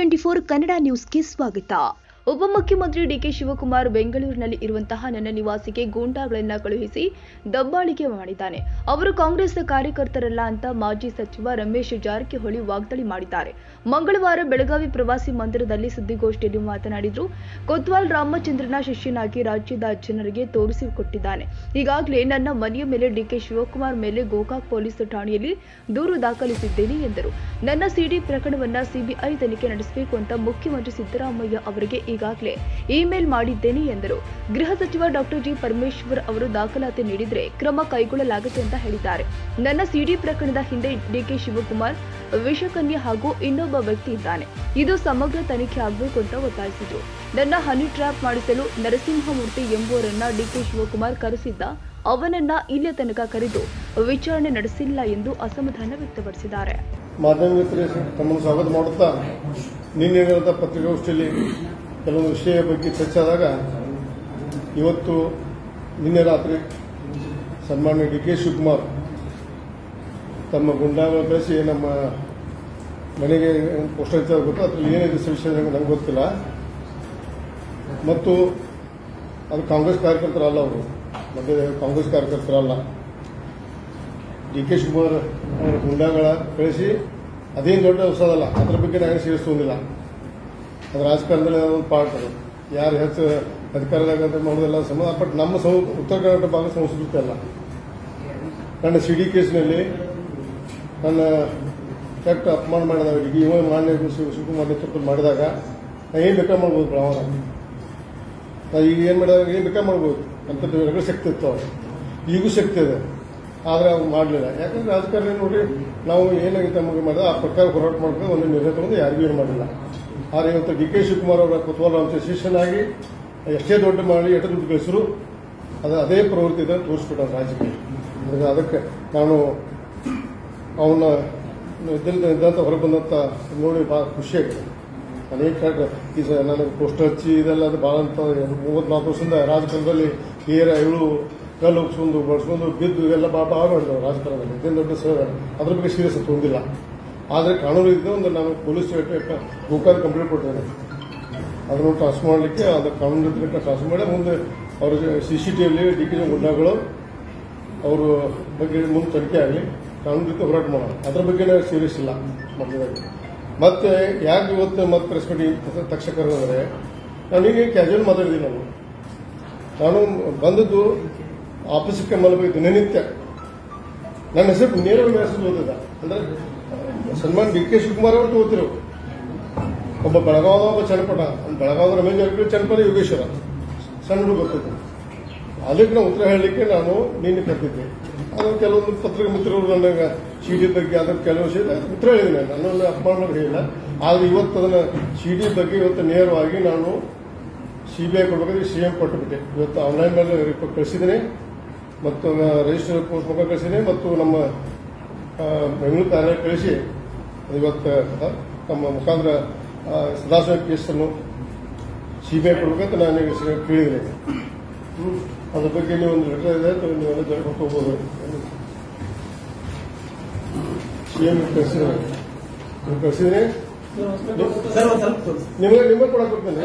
T24 Kannada ನ್ಯೂಸ್ಗೆ ಸ್ವಾಗತ. ಉಪಮುಖ್ಯಮಂತ್ರಿ ಡಿಕೆ ಶಿವಕುಮಾರ್ ಬೆಂಗಳೂರಿನಲ್ಲಿ ಇರುವಂತಹ ನನ್ನ ನಿವಾಸಕ್ಕೆ ಗೂಂಡಾಗಳನ್ನು ಕಳುಹಿಸಿ ದಬ್ಬಾಳಿಕೆ ಮಾಡಿದ್ದಾನೆ. ಅವರು ಕಾಂಗ್ರೆಸ್ ಕಾರ್ಯಕರ್ತರಲ್ಲ ಅಂತ ಮಾಜಿ ಸಚಿವ ರಮೇಶ್ ಜಾರಕಿಹೊಳಿ ವಾಗ್ದಾಳಿ ಮಾಡಿದ್ದಾರೆ. ಮಂಗಳವಾರ ಬೆಳಗಾವಿ ಪ್ರವಾಸಿ ಮಂದಿರದಲ್ಲಿ ಸುದ್ದಿಗೋಷ್ಠಿಯಲ್ಲಿ ಮಾತನಾಡಿದ್ರು. ಕೊತ್ವಾಲ್ ರಾಮಚಂದ್ರನ ಶಿಷ್ಯನಾಗಿ ರಾಜ್ಯದ ಜನರಿಗೆ ತೋರಿಸಿಕೊಟ್ಟಿದ್ದಾನೆ. ಈಗಾಗಲೇ ನನ್ನ ಮನೆಯ ಮೇಲೆ ಡಿಕೆ ಶಿವಕುಮಾರ್ ಮೇಲೆ ಗೋಕಾಕ್ ಪೊಲೀಸ್ ಠಾಣೆಯಲ್ಲಿ ದೂರು ದಾಖಲಿಸಿದ್ದೇನೆ ಎಂದರು. ನನ್ನ ಸಿಡಿ ಪ್ರಕರಣವನ್ನ ಸಿಬಿಐ ತನಿಖೆ ನಡೆಸಬೇಕು ಅಂತ ಮುಖ್ಯಮಂತ್ರಿ ಸಿದ್ದರಾಮಯ್ಯ ಅವರಿಗೆ ಈಗಾಗಲೇ ಇಮೇಲ್ ಮಾಡಿದ್ದೇನೆ ಎಂದರು. ಗೃಹ ಸಚಿವ ಡಾಕ್ಟರ್ ಜಿ ಪರಮೇಶ್ವರ್ ಅವರು ದಾಖಲಾತಿ ನೀಡಿದ್ರೆ ಕ್ರಮ ಕೈಗೊಳ್ಳಲಾಗುತ್ತೆ ಅಂತ ಹೇಳಿದ್ದಾರೆ. ನನ್ನ ಸಿಡಿ ಪ್ರಕರಣದ ಹಿಂದೆ ಡಿಕೆ ಶಿವಕುಮಾರ್, ವಿಷಕನ್ಯೆ ಹಾಗೂ ಇನ್ನೊಬ್ಬ ವ್ಯಕ್ತಿ ಇದ್ದಾನೆ. ಇದು ಸಮಗ್ರ ತನಿಖೆ ಆಗಬೇಕು ಅಂತ ಒತ್ತಾಯಿಸಿದ್ರು. ನನ್ನ ಹನಿ ಟ್ರ್ಯಾಪ್ ಮಾಡಿಸಲು ನರಸಿಂಹಮೂರ್ತಿ ಎಂಬುವರನ್ನ ಡಿಕೆ ಶಿವಕುಮಾರ್ ಕರೆಸಿದ್ದ. ಅವನನ್ನ ಇಲ್ಲಿಯ ತನಕ ಕರೆದು ವಿಚಾರಣೆ ನಡೆಸಿಲ್ಲ ಎಂದು ಅಸಮಾಧಾನ ವ್ಯಕ್ತಪಡಿಸಿದ್ದಾರೆ. ಮಾಧ್ಯಮ ಮಿತ್ರರಿಗೆ ತಮ್ಮನ್ನು ಸ್ವಾಗತ ಮಾಡುತ್ತಾ, ನಿನ್ನೆ ನಡೆದ ಪತ್ರಿಕಾಗೋಷ್ಠಿಯಲ್ಲಿ ಕೆಲವೊಂದು ವಿಷಯ ಬಗ್ಗೆ ಚರ್ಚೆ ಆದಾಗ ಇವತ್ತು ನಿನ್ನೆ ರಾತ್ರಿ ಸನ್ಮಾನ್ಯ ಡಿಕೆ ಶಿವಕುಮಾರ್ ತಮ್ಮ ಗುಂಡಾಗಳ ಕಳಿಸಿ ನಮ್ಮ ಮನೆಗೆ ಪೋಸ್ಟರ್ ಗೊತ್ತು, ಅದ್ರಲ್ಲಿ ಏನಿದೆ ವಿಷಯ ನಂಗೆ ಗೊತ್ತಿಲ್ಲ. ಮತ್ತು ಅದು ಕಾಂಗ್ರೆಸ್ ಕಾರ್ಯಕರ್ತರಲ್ಲ, ಅವರು ಮತ್ತೆ ಕಾಂಗ್ರೆಸ್ ಕಾರ್ಯಕರ್ತರಲ್ಲ. ಡಿಕೆ ಶಿವಕುಮಾರ್ ಅವರ ಗುಂಡಾಗಳ ಕಳಿಸಿ ಅದೇನು ದೊಡ್ಡ ಹೊಸದಲ್ಲ, ಅದ್ರ ಬಗ್ಗೆ ನಾನು ಸೀರಿಯಸ್ ತೊಗೊಂಡಿಲ್ಲ. ಅದು ರಾಜಕಾರಣದಲ್ಲಿ ಒಂದು ಪಾರ್ಟ್, ಅದು ಯಾರು ಹೆಚ್ಚು ಅಧಿಕಾರದಾಗ ಮಾಡೋದೆಲ್ಲ ಸಮ. ಬಟ್ ನಮ್ಮ ಉತ್ತರ ಕರ್ನಾಟಕ ಭಾಗ ಸಂಸ್ಕೃತಿ ಅಲ್ಲ. ನನ್ನ ಸಿಡಿ ಕೇಸಿನಲ್ಲಿ ನನ್ನ ಕೆಟ್ಟ ಅಪಮಾನ ಮಾಡಿದಾಗ ಇವ ಮಾನ್ಯ ಶಿವಕುಮಾರ್ ನೇತೃತ್ವ ಮಾಡಿದಾಗ ನಾ ಏನು ಬೇಕಾ ಮಾಡ್ಬೋದು. ಪ್ರಮಾಣ ನಾ ಈಗ ಏನು ಮಾಡಿದಾಗ ಏನು ಬೇಕಾ ಮಾಡ್ಬೋದು ಅಂತ ಶಕ್ತಿ ಇತ್ತು, ಅವ್ರು ಈಗೂ ಶಕ್ತಿ ಇದೆ. ಆದರೆ ಅವ್ರು ಮಾಡಲಿಲ್ಲ. ಯಾಕಂದ್ರೆ ರಾಜಕಾರಣ ನೋಡಿ, ನಾವು ಏನಾಗಿ ತಮಗೆ ಮಾಡಿದ ಆ ಪ್ರಕಾರ ಹೋರಾಟ ಮಾಡ್ಕೊಂಡು ಒಂದು ನಿರ್ಣಯ ತಗೊಂಡು ಯಾರಿಗೂ ಏನು ಮಾಡಿಲ್ಲ. ಆದರೆ ಇವತ್ತು ಡಿ ಕೆ ಶಿವಕುಮಾರ್ ಅವರ ಕೊತ್ವಾಲ್ ರಾಮಚಂದ್ರ ಶಿಷ್ಯನಾಗಿ ಎಷ್ಟೇ ದೊಡ್ಡ ಮಾಡಿ ಎಷ್ಟು ದುಡ್ಡು ಗಳಿಸಿದ್ರು ಅದೇ ಪ್ರವೃತ್ತಿ ಇದೆ ತೋರಿಸ್ಬಿಟ್ಟ ರಾಜಕೀಯ. ಅದಕ್ಕೆ ನಾನು ಅವನ ಇದ್ದಂತ ಹೊರಗೆ ಬಂದಂತ ನೋಡಿ ಭಾಳ ಖುಷಿಯಾಗಿದೆ. ಅನೇಕ ನನಗೆ ಪೋಸ್ಟರ್ ಹಚ್ಚಿ ಇದೆಲ್ಲ ಅದು ಭಾಳ ಅಂತ 34 ವರ್ಷದಿಂದ ರಾಜಕಾರಣದಲ್ಲಿ ಏಳು ಕಲ್ಲು ಹೋಗಿಸ್ಕೊಂಡು ಬಳಸ್ಕೊಂಡು ಬಿದ್ದು ಇವೆಲ್ಲ ಭಾಳ ಮಾಡಿದ್ರು ರಾಜಕಾರಣದಲ್ಲಿ. ಇದೇನು ದೊಡ್ಡ ಅದ್ರ ಬಗ್ಗೆ ಸೀರಿಯಸ್ ತೊಗೊಂಡಿಲ್ಲ. ಆದರೆ ಕಾನೂನು ಇದ್ದ ಒಂದು ನಾನು ಪೊಲೀಸ್ ಗೋಕಾಕ್ ಕಂಪ್ಲೇಂಟ್ ಕೊಟ್ಟಿದ್ದೇನೆ. ಅದನ್ನು ಟ್ರಾನ್ಸ್ಫರ್ ಮಾಡಲಿಕ್ಕೆ ಅದು ಕಾನೂನು ಟ್ರಾನ್ಸ್ಫರ್ ಮಾಡಿ ಮುಂದೆ ಅವರು CCTVಯಲ್ಲಿ ಡಿಕೆ ಗುಂಡಾಗಳು ಅವರು ಬಗ್ಗೆ ಮುಂದೆ ತನಿಖೆ ಆಗಲಿ, ಕಾನೂನು ರೀತಿ ಹೋರಾಟ ಮಾಡೋಣ. ಅದ್ರ ಬಗ್ಗೆ ಸೀರಿಯಸ್ ಇಲ್ಲ ಮೊದಲಾಗಿ. ಮತ್ತೆ ಯಾಕೆ ಇವತ್ತು ಮತ್ತೆ ಪ್ರೆಸ್ ಮೀಟಿಂಗ್ ತಕ್ಷಣ ಕರೆದಂದ್ರೆ ನಾನೀಗ ಕ್ಯಾಶುವಲ್ ಮಾತಾಡಿದ್ದೀನಿ. ನಾನು ಬಂದದ್ದು ಆಫೀಸಕ್ಕೆ ಮಲಬೇಕು ದಿನನಿತ್ಯ. ನನ್ನ ಹೆಸರು ನೇರವಾಗಿ ಮೆಸೇಜ್ ಓದಿದ ಅಂದ್ರೆ ಸನ್ಮಾನ್ ಡಿ ಕೆ ಶಿವಕುಮಾರ್ ಅವರು ತಗೋತಿರು. ಒಬ್ಬ ಬೆಳಗಾವದ ಒಬ್ಬ ಚನ್ನಪಟ, ಬೆಳಗಾವದ ರಮೇಶ್ ಜಾರಕಿಹೊಳಿ, ಚನ್ನಪಟ ಯೋಗೇಶ್ವರ, ಸಣ್ಣ ಹುಡುಗ ಗೊತ್ತಿತ್ತು. ಅದಕ್ಕೆ ನಾವು ಉತ್ತರ ಹೇಳಲಿಕ್ಕೆ ನಾನು ನಿನ್ನೆ ಕರೆದಿದ್ದೆ. ಅದು ಕೆಲವೊಂದು ಪತ್ರಿಕೆ ಮಿತ್ರರು ನನಗೆ ಸಿಡಿ ಬಗ್ಗೆ ಅದ್ರ ಕೆಲವು ವಿಷಯ ಉತ್ತರ ಹೇಳಿದ್ದೀನಿ. ನನ್ನಲ್ಲಿ ಅಪಮಾನ ಹೇಳಿಲ್ಲ. ಆದರೆ ಇವತ್ತು ಅದನ್ನ ಸಿಡಿ ಬಗ್ಗೆ ಇವತ್ತು ನೇರವಾಗಿ ನಾನು CBI ಕೊಡಬೇಕಾದ್ರೆ CM ಕೊಟ್ಟುಬಿಟ್ಟೆ. ಇವತ್ತು ಆನ್ಲೈನ್ ಮೇಲೆ ರಿಪೋರ್ಟ್ ಕಳಿಸಿದ್ದೀನಿ ಮತ್ತು ರಿಜಿಸ್ಟರ್ ಪೋಸ್ಟ್ ಮುಖ ಕಳಿಸಿದ್ದೀನಿ ಮತ್ತು ನಮ್ಮ ಬೆಂಗಳೂರು ಕಾರ್ಯಾಲಯ ಕಳಿಸಿ ಇವತ್ತು ನಮ್ಮ ಮುಖಾಂತರ ಸದಾಶಿವ ಕೇಸನ್ನು CBI ಕೊಡಬೇಕಂತ ನಾನು ಕೇಳಿದ್ದೀನಿ. ಅದ್ರ ಬಗ್ಗೆ ನೀವು ಒಂದು ಲೆಟರ್ ಇದೆ, ನೀವೆಲ್ಲ ಜರುಗಿಕೊಂಡು ಹೋಗ್ಬೋದು. CM ಕಳಿಸಿದ್ದೀನಿ. ನಿಮಗೆ ಕೊಡಕ್ಕೆ ಕೊಡ್ತೇನೆ.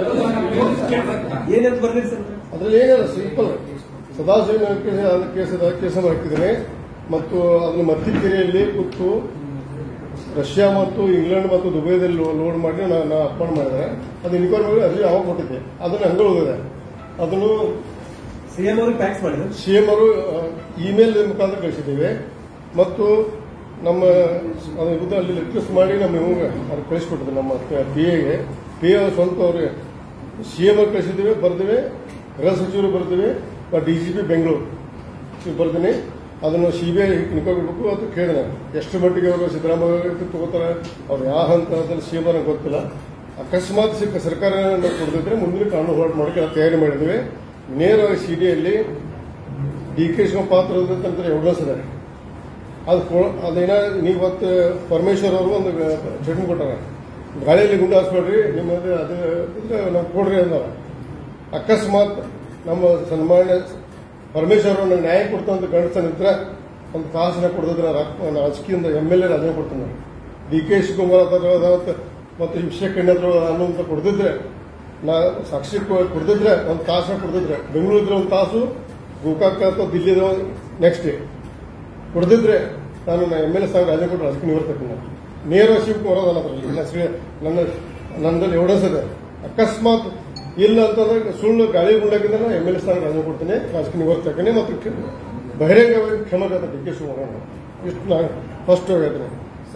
ಅದ್ರಲ್ಲಿ ಏನಿಲ್ಲ, ಸಿಂಪಲ್ ಸದಾಶಿವ ಕೇಸನ್ನು ಹಾಕಿದ್ದೇನೆ ಮತ್ತು ಅದನ್ನು ಮತ್ತಿಕೆರೆಯಲ್ಲಿ ಕೂತು ರಷ್ಯಾ ಮತ್ತು ಇಂಗ್ಲೆಂಡ್ ಮತ್ತು ದುಬೈದಲ್ಲಿ ಲೋಡ್ ಮಾಡಿ ನಾನು ಅರ್ಪಣೆ ಮಾಡಿದೆ. ಅದು ಇನ್ಕ್ವೈರಿ ಮಾಡಿ ಅರ್ಜಿ ಅವಾಗ ಕೊಟ್ಟಿದ್ದೆ. ಅದನ್ನು ಹಂಗೆ ಉಳಿದಿದೆ. ಅದನ್ನು CM ಅವರು ಇಮೇಲ್ ಮುಖಾಂತರ ಕಳಿಸಿದ್ದೇವೆ ಮತ್ತು ನಮ್ಮ ವಿರುದ್ಧ ಅಲ್ಲಿ ರಿಕ್ವೆಸ್ಟ್ ಮಾಡಿ ನಮ್ಮ ಇವಾಗ ಅದು ಕಳಿಸ್ಕೊಟ್ಟಿದ್ದೆ. ನಮ್ಮ PA ಸ್ವಂತ ಅವ್ರಿಗೆ CM ಅವ್ರು ಕಳಿಸಿದ್ದೇವೆ, ಬರ್ದೇವೆ. ಗೃಹ ಸಚಿವರು ಬರ್ದೇವೆ, DGP ಬೆಂಗಳೂರು ಬರ್ತೀನಿ. ಅದನ್ನು CBI ನಿಂತ್ಕೊಳ್ಬೇಕು ಅಂತ ಕೇಳಿದೆ. ಎಷ್ಟು ಮಟ್ಟಿಗೆ ಅವರು ಸಿದ್ದರಾಮಯ್ಯ ತಗೋತಾರೆ, ಅವ್ರು ಯಾವ ಹಂತದಲ್ಲಿ CM ನನಗೆ ಗೊತ್ತಿಲ್ಲ. ಅಕಸ್ಮಾತ್ ಸರ್ಕಾರ ಕೊಡದಿದ್ರೆ ಮುಂದಿನ ಕಾನೂನು ಹೋರಾಟ ಮಾಡೋಕ್ಕೆ ತಯಾರಿ ಮಾಡಿದ್ದೇವೆ. ನೇರವಾಗಿ CDಯಲ್ಲಿ DK ಶಿವಕುಮಾರ್ ಪಾತ್ರ ಅಂತ ಎವಿಡೆನ್ಸ್ ಇದೆ. ಅದೇನ ಇವತ್ತು ಪರಮೇಶ್ವರ್ ಅವರು ಒಂದು ಚಟ್ನಿ ಕೊಟ್ಟಾರ, ಗಾಳಿಯಲ್ಲಿ ಗುಂಡು ಹಾಸ್ಬೇಡ್ರಿ, ನಿಮ್ಮದು ಅದು ನಮ್ಗೆ ಕೊಡ್ರಿ ಅಂದಾರ. ಅಕಸ್ಮಾತ್ ನಮ್ಮ ಸನ್ಮಾನ್ಯ ಪರಮೇಶ್ವರ್ ನನಗೆ ನ್ಯಾಯ ಕೊಡ್ತಂತ ಗಂಡಸನಿದ್ರೆ ಒಂದು ತಾಸನ ಕೊಡದಿದ್ರೆ ರಾಜಕೀಯದಿಂದ MLA ರಾಜೀನಾಮೆ ಕೊಡ್ತಾನೆ. DK ಶಿವಕುಮಾರ್ ಮತ್ತು ಈ ವಿಷಯ ಕಣ್ಣದ್ರು ಅನ್ನೋಂತ ಕೊಡ್ದಿದ್ರೆ ನಾ ಸಾಕ್ಷಿ ಕೊಡ್ದಿದ್ರೆ ಒಂದು ತಾಸು ಕೊಡ್ದಿದ್ರೆ ಬೆಂಗಳೂರಿದ್ರೆ ಒಂದು ತಾಸು ಗೋಕಾಕ ಅಥವಾ ದಿಲ್ಲಿದ ನೆಕ್ಸ್ಟ್ ಡೇ ಕೊಡ್ದಿದ್ರೆ ನಾನು MLA ಸಾಹೇಬ್ ರಾಜಕೋಟ ರಾಜಕೀಯ ನಿವರ್ತಕ್ಕೆ ನೇರ ಶಿವಕುಮಾರ್ ಬರೋದಲ್ಲ ಅದರಲ್ಲಿ ನನ್ನಲ್ಲಿ ಎವಿಡೆನ್ಸ್ ಇದೆ. ಅಕಸ್ಮಾತ್ ಇಲ್ಲ ಅಂತಂದ್ರೆ ಸುಳ್ಳು ಗಾಳಿ ಗುಂಡಾಕಿದ್ರೆ ನಾನು MLA ಸಾಹೇಬ್ ರಾಜ ಕೊಡ್ತೇನೆ, ರಾಜಕೀಯ ನಿವರ್ತಕ್ಕೆ ಮತ್ತು ಬಹಿರಂಗವಾಗಿ ಕ್ಷಮತೆ DK ಶಿವಕುಮಾರ್ ಇಷ್ಟು ನಾನು ಫಸ್ಟ್ ಹೇಳ್ತೇನೆ.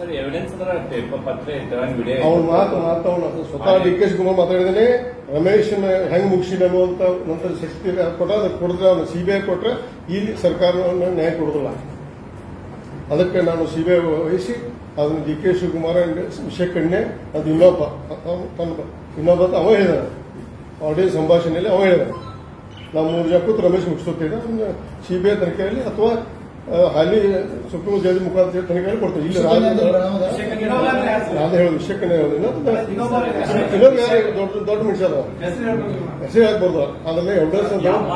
ಅವ್ನು ಮಾತಾವನು ಸ್ವತಃ DK ಶಿವಕುಮಾರ್ ಮಾತಾಡಿದ್ದೇನೆ. ರಮೇಶ್ ಹೆಂಗ್ ಮುಗಿಸಿದ ಅನ್ನುವಂತ ನಂತರ ಶಕ್ತಿ ಕೊಟ್ಟ ಅದಕ್ಕೆ ಕೊಡಿದ್ರೆ ಅವನು CBI ಕೊಟ್ರೆ ಇಲ್ಲಿ ಸರ್ಕಾರವನ್ನು ನ್ಯಾಯ ಕೊಡುದಿಲ್ಲ. ಅದಕ್ಕೆ ನಾನು CBI ವಹಿಸಿ ಅದನ್ನು DK ಶಿವಕುಮಾರ್ ವಿಷಯ ಕಣ್ಣೆ ಅದು ಇನ್ನೊಬ್ಬ ಅವ ಹೇಳಿದ ಆಡಿಯೋ ಸಂಭಾಷಣೆಯಲ್ಲಿ ಅವ ಹೇಳಿದ ನಾವು 3 ಜನ ಕೂತು ರಮೇಶ್ ಮುಗಿಸುತ್ತಿದ್ದ CBI ತನಿಖೆಯಲ್ಲಿ ಅಥವಾ ಹಾಲಿ ಸುಪ್ರೀಂ ಜಡ್ಜ್ ಮುಖಾಂತರ ತನಿಖೆಯಲ್ಲಿ ಕೊಡ್ತೇವೆ. ಇಲ್ಲಿ ನಾನು ಹೇಳೋದು ವಿಷಯ ಕಣ್ಣೆ ಹೇಳೋದಿಲ್ಲ. ಇನ್ನೊಂದು ಯಾರು ದೊಡ್ಡ ಮನುಷ್ಯ ಅದ ಹೆಸರು ಹಾಕ್ಬಾರ್ದು ಅದನ್ನೇ ಎವಿಡೆನ್ಸ್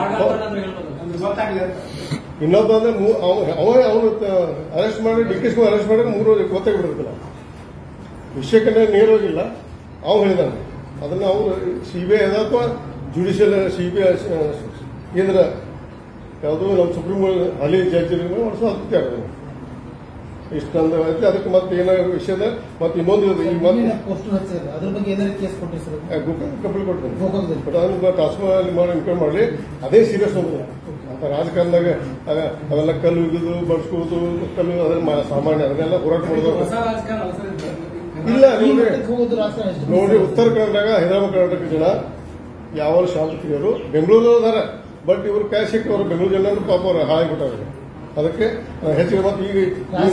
ಇನ್ನೊಬ್ಬ ಅಂದ್ರೆ ಅವನು ಅರೆಸ್ಟ್ ಮಾಡಿ DK ಶಿವಕುಮಾರ್ ಅರೆಸ್ಟ್ ಮಾಡಿ 3 రోజులు ಗೊತ್ತಾಗ್ಬಿಟ್ಟಿರ್ತಿಲ್ಲ. ವಿಷಯಕ್ಕನ್ನೇ ನೇರವಾಗಿಲ್ಲ ಅವ್ ಹೇಳಿದಾನೆ. ಅದನ್ನ ಅವರು CBI ಅದ ಅಥವಾ ಜುಡಿಷಿಯಲ್ CBI ಕೇಂದ್ರ ಯಾವುದೋ ನಮ್ಮ ಸುಪ್ರೀಂ ಹಾಲಿ ಜಡ್ಜ್ ವರ್ಷ ಇಷ್ಟೊಂದು ಐತೆ. ಅದಕ್ಕೆ ಮತ್ತೆ ಏನೋ ವಿಷಯದ ಮತ್ತೆ ಇನ್ನೊಂದು ಕಂಪ್ಲೇಂಟ್ ಕೊಡ್ತೇನೆ ಬಟ್ ಅದನ್ನ ಟ್ರಾನ್ಸ್ಫರ್ ಮಾಡಿ ಇನ್ಕ್ವೈರಿ ಮಾಡಲಿ. ಅದೇ ಸೀರಿಯಸ್ ಹೋಗುದು ಅಂತ ರಾಜಕಾರಣದಾಗ ಅವೆಲ್ಲ ಕಲ್ಲು ಇಗುದು ಬಡ್ಸ್ಕೋದು ಕಲ್ಲು ಅದನ್ನ ಸಾಮಾನ್ಯ ಅದನ್ನೆಲ್ಲ ಹೋರಾಟ ಮಾಡೋದು ಇಲ್ಲ. ನೋಡಿ ಉತ್ತರ ಕರ್ನಾಟಕ ಹೈದರಾಬಾದ್ ಕರ್ನಾಟಕ ಜನ ಯಾವ ಶಾಂತಪ್ರಿಯರು ಬೆಂಗಳೂರು ಅದಾರ. ಬಟ್ ಇವರು ಕ್ಯಾಶ್ ಸಿಕ್ಕಿ ಅವರು ಬೆಂಗಳೂರು ಜನ ಪಾಪ ಅವ್ರು ಹಾಳಾಗ್ಬಿಟ್ಟಾರೆ. ಅದಕ್ಕೆ ಹೆಚ್ಚಿಗೆ ಮತ್ತೆ ಈಗ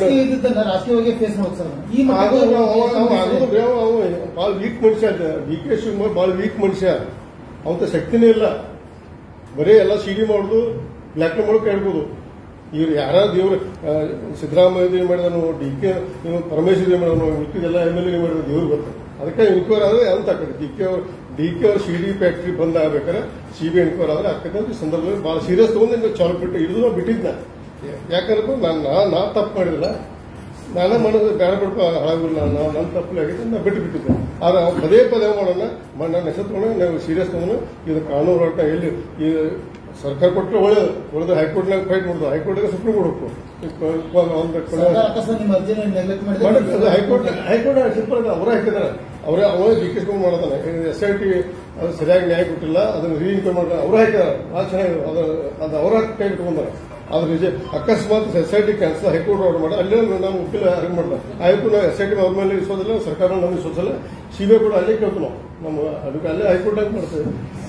ಭಾಳ ವೀಕ್ ಮನುಷ್ಯ DK ಶಿವಕುಮಾರ್ ಭಾಳ ವೀಕ್ ಮನುಷ್ಯ. ಅವಂತ ಶಕ್ತಿನೇ ಇಲ್ಲ. ಬರೀ ಎಲ್ಲ CD ಮಾಡುದು ಬ್ಲಾಕ್ ಮಾಡೋಕೆ ಹೇಳ್ಬೋದು. ಇವ್ರು ಯಾರಾದ್ರು ಇವ್ರು ಸಿದ್ದರಾಮಯ್ಯ ಏನ್ ಮಾಡಿದನು DK ಪರಮೇಶ್ವರ್ ಏನ್ ಮಾಡಿದನು ಉಳಿದೆಲ್ಲ MLA ಏನ್ ಮಾಡಿದ್ರು ಇವ್ರು ಗೊತ್ತು. ಅದಕ್ಕೆ ಇನ್ಕ್ವೈರ್ ಆದ್ರೆ ಅಂತ ಆಕಡೆ DK ಅವ್ರ CD ಫ್ಯಾಕ್ಟ್ರಿ ಬಂದ್ ಆಗ್ಬೇಕಾದ್ರೆ CBI ಇನ್ಕ್ವೈರ್ ಆದ್ರೆ ಆಕಡೆ ಈ ಸಂದರ್ಭದಲ್ಲಿ ಬಹಳ ಸೀರಿಯಸ್ ತಗೊಂಡು ಚಾಲು ಬಿಟ್ಟು ಹಿಡಿದು ಬಿಟ್ಟಿದ್ನ. ಯಾಕಂದ್ರೆ ನಾ ತಪ್ಪು ಮಾಡಿದಿಲ್ಲ, ನಾನೇ ಮಾಡೋದು ಬೇಡ ಬಿಡ್ಪ ಹಾಳಾಗಿಲ್ಲ, ನನ್ನ ತಪ್ಪು ಆಗಿತ್ತು ನಾ ಬಿಟ್ಟಿದ್ದೆ. ಆದ್ರೆ ಪದೇ ಮಾಡೋಣ ನನ್ನ ಹೆಸರು ತಗೊಂಡು ನಾವು ಸೀರಿಯಸ್ ತಗೊಂಡು ಇದು ಕಾನೂನು ಹೋರಾಟ ಎಲ್ಲಿ ಈ ಸರ್ಕಾರ ಕೊಟ್ಟರೆ ಒಳ್ಳೇದು ಹೈಕೋರ್ಟ್ನಾಗ ಫೈಟ್ ಮಾಡೋದು, ಹೈಕೋರ್ಟ್ಗೆ ಸುಪ್ರೀಂ ಕೋರ್ಟ್ ಹೈಕೋರ್ಟ್ ಸಿಂಪಲ್ ಅವರ ಹಾಕಿದಾರೆ. ಅವರೇ DK ಶಿವಕುಮಾರ್ ಮಾಡೋದಾನೆ. SIT ಅದು ಸರಿಯಾಗಿ ನ್ಯಾಯ ಕೊಟ್ಟಿಲ್ಲ, ಅದನ್ನು ರೀಇನ್ಕ್ವೈರಿ ಮಾಡಿದ್ರೆ ಅವ್ರು ಹಾಕಿದಾರೆ. ಭಾಳ ಚೆನ್ನಾಗಿ ಅದು ಅವರ ಕೈ ಇಟ್ಕೊಂಡಾರೆ. ಅದ್ರ ನಿಜ ಅಕಸ್ಮಾತ್ SIT ಕ್ಯಾನ್ಸಲ್ ಹೈಕೋರ್ಟ್ ಆರ್ಡರ್ ಮಾಡಿ ಅಲ್ಲೇ ನಾವು ವಕೀಲ ಅರೇಂಜ್ ಮಾಡ್ತಾರೆ. ಆಯ್ತು ನಾವು SIT ಅವ್ರ ಮೇಲೆ ವಿಶ್ವಾಸಲ್ಲ, ಸರ್ಕಾರ ನಮ್ಗೆ ವಿಶ್ವಾಸಲ್ಲ, CBI ಕೂಡ ಅಲ್ಲೇ ಕೇಳ್ತು ನಾವು ನಮ್ಮ ಅದಕ್ಕೆ ಅಲ್ಲೇ ಹೈಕೋರ್ಟ್ ಆಗಿ ಮಾಡ್ತೇವೆ.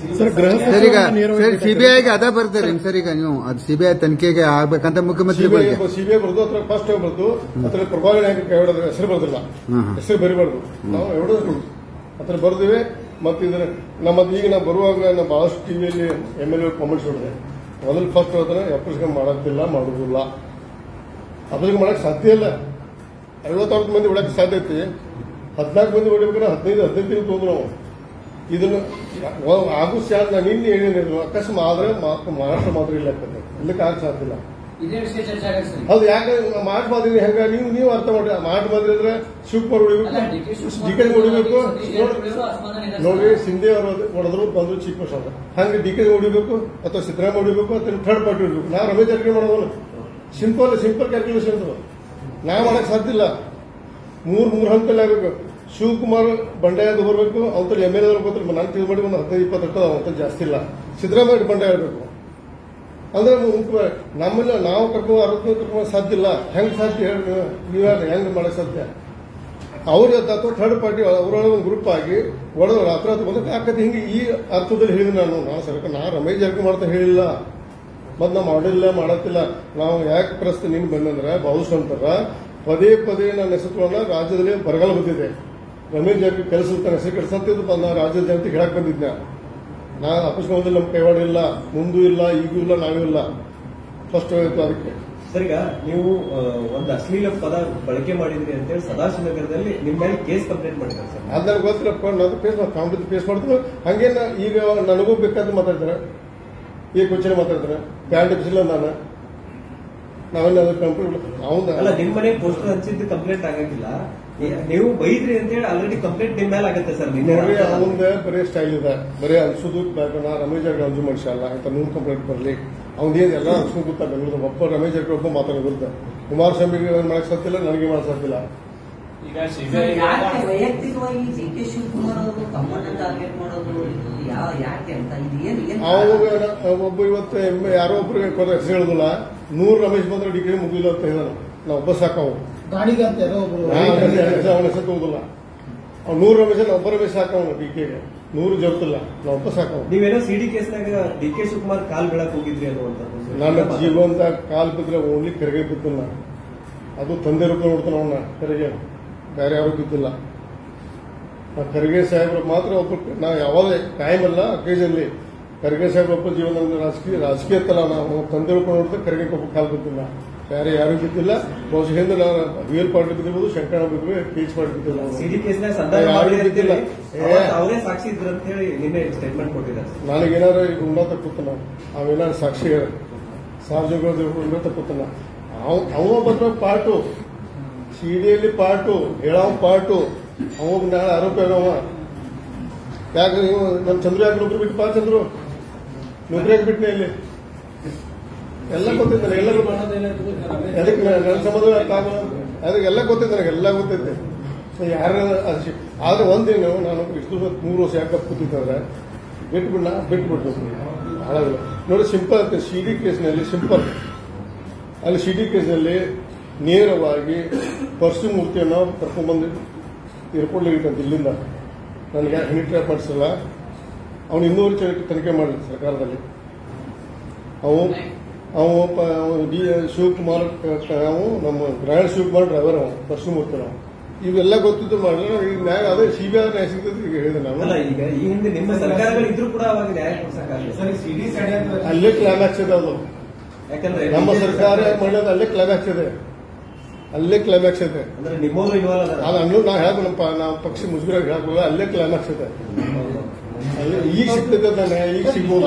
CBIಗೆ ಅದ ಬರ್ತಾರೆ ಸರ್. ಈಗ ನೀವು ಅದು CBI ತನಿಖೆಗೆ ಆಗ್ಬೇಕಂತ ಮುಖ್ಯಮಂತ್ರಿ CBI ಬರ್ದು ಅದ್ರ ಫಸ್ಟ್ ಬರ್ದು ಅದ್ರ ಪ್ರಭಾವಿ ನಾಯಕ ಹೆಸರು ಬರ್ದಿಲ್ಲ, ಹೆಸರು ಬರಿಬಾರ್ದು. ನಾವು ಎವಿಡೆನ್ಸ್ ಅದ್ರ ಬರ್ದಿವೆ. ಮತ್ತೆ ಇದ್ರ ಈಗ ನಾವು ಬರುವಾಗ ನಾವು ಬಹಳಷ್ಟು ಟಿವಿಯಲ್ಲಿ MLA ಕಾಮೆಂಟ್ಸ್ ಹೊಡೆದೆ. ಮೊದಲು ಫಸ್ಟ್ ಹೇಳ್ತಾನೆ ಅಪ್ಲಿಕೇಶನ್ ಮಾಡೋದಿಲ್ಲ, ಮಾಡುದಿಲ್ಲ, ಅಪ್ಲಿಕೇಶನ್ ಮಾಡಕ್ ಸಾಧ್ಯ ಇಲ್ಲ. 50 ಮಂದಿ ಹೊಡಕ್ಕೆ ಸಾಧ್ಯ ಐತಿ. 14 ಮಂದಿ ಹೊಡಿಬೇಕಾದ್ರೆ 15 ತಿಂಗಳು ತೊಗೊಂಡು ನಾವು ಇದನ್ನು ಆಗು ಸಾಧ್ಯ. ನಿನ್ನೆ ಏನೇನಿದ್ರು ಅಕಸ್ಮಾತ್ ಆದ್ರೆ ಮಹಾರಾಷ್ಟ್ರ ಮಾತ್ರ ಇಲ್ಲ ಇಲ್ಲಕ್ಕೆ ಆಗ ಸಾಧ್ಯ ಇಲ್ಲ. ಅದು ಯಾಕೆ ಮಾರ್ಟ್ ಮಾದಿರಿ ಹೆಂಗ ನೀವು ಅರ್ಥ ಮಾಡ್ರಿ. ಮಾರ್ಟ್ ಮಾದಿರಿ ಅಂದ್ರೆ ಶಿವಕುಮಾರ್ ಹೊಡಿಬೇಕು, DK ಹೊಡಿಬೇಕು. ನೋಡಿ ಸಿಂಧೆ ಅವರು ಹೊಡೆದ್ರು ಬಂದ್ರು ಚೀಫ್ ಮಿನಿಸ್ಟರ್ ಹಂಗೆ DK ಹೊಡಿಬೇಕು ಅಥವಾ ಸಿದ್ದರಾಮಯ್ಯ ಹೊಡಿಬೇಕು ಅಥವಾ ಥರ್ಡ್ ಪಾರ್ಟಿ ಹೊಡಿಬೇಕು. ನಾವು ರಮೇಶ್ ಜಾರಕಿಹೊಳಿ ಮಾಡೋದು ಸಿಂಪಲ್ ಕ್ಯಾಲ್ಕುಲೇಷನ್ ನಾ ಮಾಡಕ್ ಸಾಧ್ಯ ಇಲ್ಲ. ಮೂರು ಹಂತಲ್ಲಿ ಆಗಬೇಕು. ಶಿವಕುಮಾರ್ ಬಂಡಾಯದ ಬರಬೇಕು, ಅವತ್ತಲ್ಲಿ MLA ಗೊತ್ತಿಲ್ಲ. ನಾನು ತಿಳಿದು ಮಾಡಿ ಒಂದು 15-20 ಅವತ್ತಲ್ಲಿ ಜಾಸ್ತಿ ಇಲ್ಲ. ಸಿದ್ದರಾಮಯ್ಯ ಬಂಡಾಯ ಆಗಬೇಕು ಅಂದ್ರೆ ನಮ್ಮನ್ನ ನಾವು ಕರ್ಕೊಂಡು 60 ಕರ್ಕೊಂಡು ಸಾಧ್ಯ ಇಲ್ಲ. ಹೆಂಗ್ ಸಾಧ್ಯ ಹೇಳಿ ನೀವ್ ಹೆಂಗ್ ಮಾಡಕ್ ಸಾಧ್ಯ? ಅವ್ರ ಅಥವಾ ಥರ್ಡ್ ಪಾರ್ಟಿ ಅವರೊಳಗೆ ಒಂದು ಗ್ರೂಪ್ ಆಗಿ ಒಡೆದ ರಾತ್ರಿ ಬಂದಕ್ಕೆ ಆಕತಿ. ಹಿಂಗೆ ಈ ಅರ್ಥದಲ್ಲಿ ಹೇಳಿದ್ ನಾನು ಸರ್ಕಾರ ನಾ ರಮೇಶ್ ಜಾರಕಿಹೊಳಿ ಮಾಡ್ತಾ ಹೇಳಿಲ್ಲ. ಮತ್ ನಾವು ಮಾಡಿಲ್ಲ ಮಾಡತ್ತಿಲ್ಲ. ನಾವು ಯಾಕೆ ಪ್ರಶ್ನೆ ನೀನು ಬಂದಂದ್ರೆ ಬಹುಶಃ ಅಂತಾರ ಪದೇ ನನ್ನ ಹೆಸರುಗಳನ್ನ ರಾಜ್ಯದಲ್ಲಿ ಬರಗಾಲ ಬಂದಿದೆ. ರಮೇಶ್ ಜಾರಕಿಹೊಳಿ ಕೆಲಸ ಹೆಸರು ಕೆಡಿಸಂತಿದ್ದು ನಾ ರಾಜ್ಯದ ಜನತೆಗೆ ಹೇಳಕ್ ಬಂದಿದ್ನ. ನಾ ಅಪಸ್ಮಾದಲ್ಲಿ ನಮ್ಮ ಕೈವಾಡ ಇಲ್ಲ, ಮುಂದೂ ಇಲ್ಲ, ಈಗೂ ಇಲ್ಲ, ನಾವೂ ಇಲ್ಲ. ಫಸ್ಟ್ ಅದಕ್ಕೆ ಸರ್ ಈಗ ನೀವು ಒಂದು ಅಶ್ಲೀಲ ಪದ ಬಳಕೆ ಮಾಡಿದ್ರಿ ಅಂತೇಳಿ ಸದಾಶಿವನಗರದಲ್ಲಿ ನಿಮ್ಮ ಮೇಲೆ ಕೇಸ್ ಕಂಪ್ಲೇಂಟ್ ಮಾಡಿದ್ದಾರೆ ಸರ್. ಅದ್ ನನಗೆ ಗೊತ್ತಿಲ್ಲಪ್ಪ. ನಾನು ಫೇಸ್ ಮಾಡ್ತೀನಿ. ಹಂಗೇನ ಈಗ ನನಗೂ ಬೇಕಾದ್ರೆ ಮಾತಾಡ್ತಾರೆ, ಈ ಕ್ವಶನ್ ಮಾತಾಡ್ತಾರೆ. ಬ್ಯಾಂಡ್ ಬಿಸಿಲ್ಲ ನಾವೆಲ್ಲ ಕಂಪ್ಲೇಂಟ್ ಅಲ್ಲ ನಿಮ್ಮ ಮನೆ ಪೋಸ್ಟರ್ ಹಂಚಿದ್ದು ಕಂಪ್ಲೇಂಟ್ ಆಗಂಗಿಲ್ಲ. ನೀವು ಬೈದ್ರಿ ಅಂತ ಹೇಳಿ ಆಲ್ರೆಡಿ ಕಂಪ್ಲೇಂಟ್ ನಿಮ್ಮ ಮೇಲೆ ಆಗುತ್ತೆ ಸರ್. ನೋಡ್ರಿ ಅವಂದ ಬರೀ ಸ್ಟೈಲ್ ಇದೆ, ಬರೀ ಅನ್ಸೋದು ನಾ ರಮೇಶ್ ಜಾರಕಿಹೊಳಿ ಅಂಜು ಮನುಷ್ಯ ಅಲ್ಲ ಅಂತ ನೂರು ಕಂಪ್ಲೇಂಟ್ ಬರಲಿ. ಅವ್ನೇನು ಎಲ್ಲ ಅನ್ಸ್ಕೊಂಡು ಗೊತ್ತಾ ಬೆಂಗಳೂರು ಒಬ್ಬ ರಮೇಶ್ ಜಾರಕಿಹೊಳಿ ಒಬ್ಬ ಮಾತಾಡೋದಿರುತ್ತೆ. ಕುಮಾರಸ್ವಾಮಿಗೆ ಮಾಡಕ್ ಸಾಧ್ಯಿಲ್ಲ, ನನಗೆ ಮಾಡಕ್ ಸಾಧ್ಯಿಲ್ಲ. ಈಗ ವೈಯಕ್ತಿಕವಾಗಿ ಡಿ ಕೆ ಶಿವಕುಮಾರ್ ಅವರು ತಮ್ಮನ್ನ ಟಾರ್ಗೆಟ್ ಮಾಡೋದು ಯಾಕೆ ಅಂತ ಒಬ್ಬ ಇವತ್ತು ಯಾರೋ ಒಬ್ಬರಿಗೆ ಹೆಸರು ಹೇಳುದಿಲ್ಲ, 100 ರಮೇಶ್ ಬಂದ್ರೆ ಡಿಗ್ರಿ ಮುಗಿಲ್ಲ ಅಂತ ಹೇಳಿದಾನ. ನಾವು ಒಬ್ಬ ಸಾಕವು ಗಾಡಿಗೆ ಅಂತ ಅವನ ಹೆಸರು ತಗೋದಿಲ್ಲ. ಅವ್ನು 100 ರಮೇಶ್ ಒಬ್ಬ ರಮೇಶ್ ಸಾಕವನು, ಡಿಕೆಗೆ 100 ಜರುತ್ತಿಲ್ಲ, ನಾವು ಒಬ್ಬ ಸಾಕವು. ನೀವೇನೋ ಸಿಡಿ ಕೇಸ್ನಾಗ ಡಿ ಕೆ ಶಿವಕುಮಾರ್ ಕಾಲ್ ಬೆಳಕ್ ಹೋಗಿದ್ರಿ ಅನ್ನುವಂಥದ್ದು. ನನ್ನ ಜೀವಂತ ಕಾಲ್ ಬಿದ್ರೆ ಓನ್ಲಿ ಕೆರೆಗೆ ಬಿದ್ದಿಲ್ಲ. ಅದು ತಂದೆ ರೂಪ ನೋಡ್ತಾನ ಅವನ್ನ ಕೆರೆಗೆ, ಬೇರೆ ಯಾರು ಬಿದ್ದಿಲ್ಲ. ಖರ್ಗೆ ಸಾಹೇಬ್ರ ಮಾತ್ರ ಒಬ್ಬ ನಾ ಯಾವಾಗ ಟೈಮ್ ಅಲ್ಲ ಅಕೇಜನ್ಲಿ ಖರ್ಗೆ ಸಾಹೇಬ್ರ ಒಬ್ಬ ಜೀವನದ ರಾಜಕೀಯ ತಲ್ಲ ನಾವು ತಂದೆ ರೂಪ ನೋಡಿದ್ರೆ ಖರ್ಗೆ ಒಬ್ಬ ಕಾಲ್ ಬಿದ್ದಿಲ್ಲ, ಬೇರೆ ಯಾರು ಬಿದ್ದಿಲ್ಲ. ಬಹುಶಃ ಹಿಂದೆ ರಿಯಲ್ ಪಾರ್ಟಿ ಬಿದ್ದಿರ್ಬೋದು, ಶಂಕರ ಬಿದ್ದಿರ್ಬೋದು, ಪೀಚ್ ಪಾರ್ಟಿ ಬಿದ್ದಿಲ್ಲ. ಸಿಡಿ ಕೇಸ್ನಾಗ ಸಂದರ್ಭ ಬಿದ್ದಿಲ್ಲ, ಅವರೇ ಸಾಕ್ಷಿ ಇದ್ರು ಅಂತ ಹೇಳಿ ನಿನ್ನೆ ಸ್ಟೇಟ್ಮೆಂಟ್ ಕೊಟ್ಟಿದ್ದಾರೆ. ನನಗೇನಾದ್ರು ಈಗ ಉನ್ನತ ಕೂತನ, ಅವೇನಾದ್ರು ಸಾಕ್ಷಿ ಸಾರ್ವಜನಿಕ ಉನ್ನತ ಕೂತನ, ಅವ ಬಂದ್ರ ಪಾರ್ಟು, ಸಿಡಿಯಲ್ಲಿ ಪಾರ್ಟು, ಹೇಳವ ಪಾರ್ಟು, ಅವ ನಾಳೆ ಆರೋಪ ಆಗವ. ಯಾಕೆ ನೀವು ನಮ್ಮ ಚಂದ್ರು ಯಾಕೆ ನೌಕರಿ ಬಿಟ್ಟು ಚಂದ್ರು ನೌಕರಿ ಯಾಕೆ ಬಿಟ್ಟನೆ ಇಲ್ಲಿ ಎಲ್ಲ ಗೊತ್ತೈತೆ ನನಗೆ, ಅದಕ್ಕೆ ನನ್ನ ಸಂಬಂಧ ಅದಕ್ಕೆ ಎಲ್ಲ ಗೊತ್ತೈತೆ ನನಗೆ, ಎಲ್ಲ ಗೊತ್ತೈತೆ ಯಾರ. ಆದ್ರೆ ಒಂದಿನ ನಾನು ಇಷ್ಟು 3 ವರ್ಷ ಯಾಕೆ ಕೂತಿದ್ದಂದ್ರೆ ಬಿಟ್ಬಿಟ್ಟು ಹಾಳಾಗಿಲ್ಲ. ನೋಡಿ ಸಿಂಪಲ್ ಅಂತ ಸಿಡಿ ಕೇಸ್ನಲ್ಲಿ ಸಿಂಪಲ್, ಅಲ್ಲಿ ಸಿಡಿ ಕೇಸ್ನಲ್ಲಿ ನೇರವಾಗಿ ಪರಶು ಮೂರ್ತಿಯನ್ನು ಕರ್ಕೊಂಡ್ಬಂದು ಏರ್ಪೋರ್ಟ್ಲಿ ಇಟ್ಟಂತ ಇಲ್ಲಿಂದ. ನನಗೆ ಹನಿ ಟ್ರ್ಯಾಪ್ ಮಾಡಿಸಲ್ಲ, ಅವನು ಇನ್ನೂರು ತನಿಖೆ ಮಾಡಲಿ ಸರ್ಕಾರದಲ್ಲಿ. ಡಿ ಶಿವಕುಮಾರ್ ನಾವು ನಮ್ಮ ಗ್ರಾಯಣ ಶಿವಕುಮಾರ್ ಡ್ರೈವರ್ ಅವ, ಪರಶು ಮೂರ್ತಿ ನಾವು ಇವೆಲ್ಲ ಗೊತ್ತಿದ್ದು ಮಾಡಿದ್ರೆ ಈಗ ನ್ಯಾಯ ಅದೇ ಸಿಬಿಐ ನ್ಯಾಯ ಸಿಗ್ತದೆ ಈಗ ಹೇಳಿದೆ ನಾನು. ಈಗ ಈ ಹಿಂದೆ ನಿಮ್ಮ ಸರ್ಕಾರಗಳು ಇದ್ರೂ ಕೂಡ ಅವಾಗ ನ್ಯಾಯ ಕೊಡ್ಸಕ್ಕಾಗಲ್ಲ. ಅಲ್ಲೇ ಕ್ಲೈಮ್ಯಾಕ್ಸ್ ಇದೆ ಅದು. ಯಾಕಂದ್ರೆ ನಮ್ಮ ಸರ್ಕಾರ ಮಾಡೋದು ಅಲ್ಲೇ ಕ್ಲೈಮ್ಯಾಕ್ಸ್ ಇದೆ, ಅಲ್ಲೇ ಕ್ಲೈಮ್ಯಾಕ್ಸ್ ಇದೆ. ಅಂದ್ರೆ ನಿಮ್ಮವರು ಇನ್ವಾಲ್ವ್ ಅದು ಅನ್ನೋ ನಾ ಹೇಳ ನಾವು ಪಕ್ಷ ಮುಜುಗರ ಹೇಳಲ್ಲ, ಅಲ್ಲೇ ಕ್ಲೈಮ್ಯಾಕ್ಸ್ ಇದೆ. ಅಲ್ಲಿ ಈಗ ಸಿಗ್ತದೆ ನ್ಯಾಯ, ಈಗ ಸಿಗ್ಬೋದು.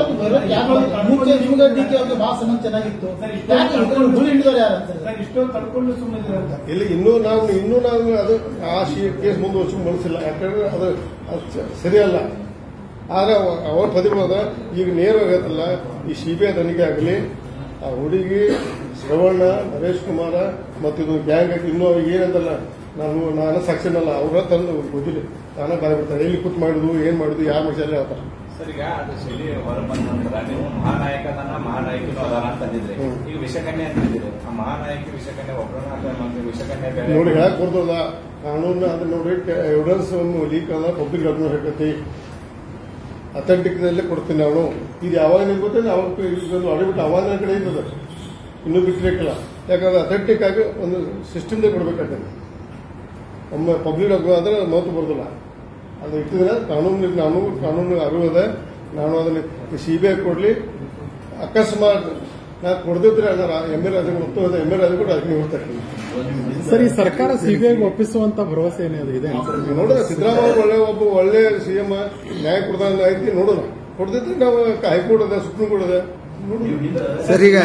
ಇಲ್ಲಿ ಇನ್ನೂ ನಾವು ಅದು ಆ ಕೇಸ್ ಮುಂದುವರ್ಸಿ ಮನಸ್ಸಿಲ್ಲ, ಯಾಕಂದ್ರೆ ಅದು ಸರಿಯಲ್ಲ. ಆದ್ರೆ ಅವ್ರ ಪದಿಬೋದು ಈಗ ನೇರವಾಗತ್ತಲ್ಲ, ಈ ಸಿಬಿಐ ತನಿಖೆ ಆಗಲಿ, ಆ ಹುಡುಗಿ ಶ್ರವಣ, ನರೇಶ್ ಕುಮಾರ ಮತ್ತಿದು ಗ್ಯಾಂಗ್ ಆಗಿ ಇನ್ನೂ ಏನಂತಲ್ಲ, ನಾನು ಸಾಕ್ಷಿನಲ್ಲ, ಅವ್ರ ತಂದು ಗೊತ್ತಿಲ್ಲ, ನಾನೇ ಬಾರಿ ಬಿಡ್ತಾರೆ ಎಲ್ಲಿ ಕೂತ್ ಮಾಡುದು, ಏನ್ ಮಾಡುದು, ಯಾರ ಮನುಷ್ಯಲ್ಲೇ ಹೇಳ್ತಾರೆ. ಸರ್, ಈಗ ಅದು ಶೈಲಿ ಹೊರ ಬಂದ ನಂತರ ನೀವು ಮಹಾನಾಯಕನೂ ಅದಾರ ಅಂತಂದಿದ್ರೆ, ಈಗ ವಿಷಕನ್ಯೆ ಅಂತಿದ್ದೀರಿ. ಆ ಮಹಾನಾಯಕಿ ವಿಷಕನ್ಯೆ ಒಬ್ಬರನ್ನ ವಿಷಕನ್ಯೆ ನೋಡಿ ಹೇಳಕ್ ಬರ್ತದ ಕಾನೂನು. ಅದನ್ನ ನೋಡಿ ಎವಿಡೆನ್ಸ್ ಲೀಕ್ ಅದ, ಪಬ್ಲಿಕ್ ಡಾಕ್ಯುಮೆಂಟ್ ಹಾಕತಿ, ಅಥೆಂಟಿಕ್ ನಲ್ಲೇ ಕೊಡ್ತೀನಿ ನಾನು. ಇದು ಯಾವಾಗ ನಿಮ್ಗೆ ಗೊತ್ತಿಲ್ಲ, ಅವಾಗ ಅಡಿಬಿಟ್ಟು ಅವಾಗ ನನ್ನ ಕಡೆ ಇರ್ತದೆ, ಇನ್ನೂ ಬಿಟ್ಟಿರಕ್ಕಿಲ್ಲ. ಯಾಕಂದ್ರೆ ಅಥೆಂಟಿಕ್ ಆಗಿ ಒಂದು ಸಿಸ್ಟಮ್ದೇ ಕೊಡ್ಬೇಕಾಗ್ತದೆ. ಒಮ್ಮೆ ಪಬ್ಲಿಕ್ ಡಾಕ್ಯುಮೆಂಟ್ ಅಂದ್ರೆ ಮಹತ್ವ ಬರೋದಿಲ್ಲ. ಅದು ಇಟ್ಟಿದ್ರೆ ಕಾನೂನು ಅರಿವಿದೆ. ನಾನು ಅದನ್ನ ಸಿಬಿಐ ಕೊಡ್ಲಿ, ಅಕಸ್ಮಾತ್ ನಾ ಕೊಡದಿದ್ರೆ ಎಮ್ ಎಲ್ ರಾಜು ಕೂಡ ಅದಕ್ಕೆ ಹೋಗ್ತಾರೆ. ಸರ್, ಈ ಸರ್ಕಾರ ಸಿಬಿಐಗೆ ಒಪ್ಪಿಸುವಂತ ಭರವಸೆ ಏನಿದೆ? ನೋಡೋಣ, ಸಿದ್ದರಾಮಯ್ಯ ಒಳ್ಳೆ ಸಿಎಂ ನ್ಯಾಯ ಕೊಡ್ತಾನೆ ಐತಿ, ನೋಡೋಣ. ಕೊಡ್ದಿದ್ರೆ ನಾವು ಹೈಕೋರ್ಟ್ ಅದ, ಸುಪ್ರೀಂ ಕೋರ್ಟ್ ಅದ, ಸರ್ ಈಗ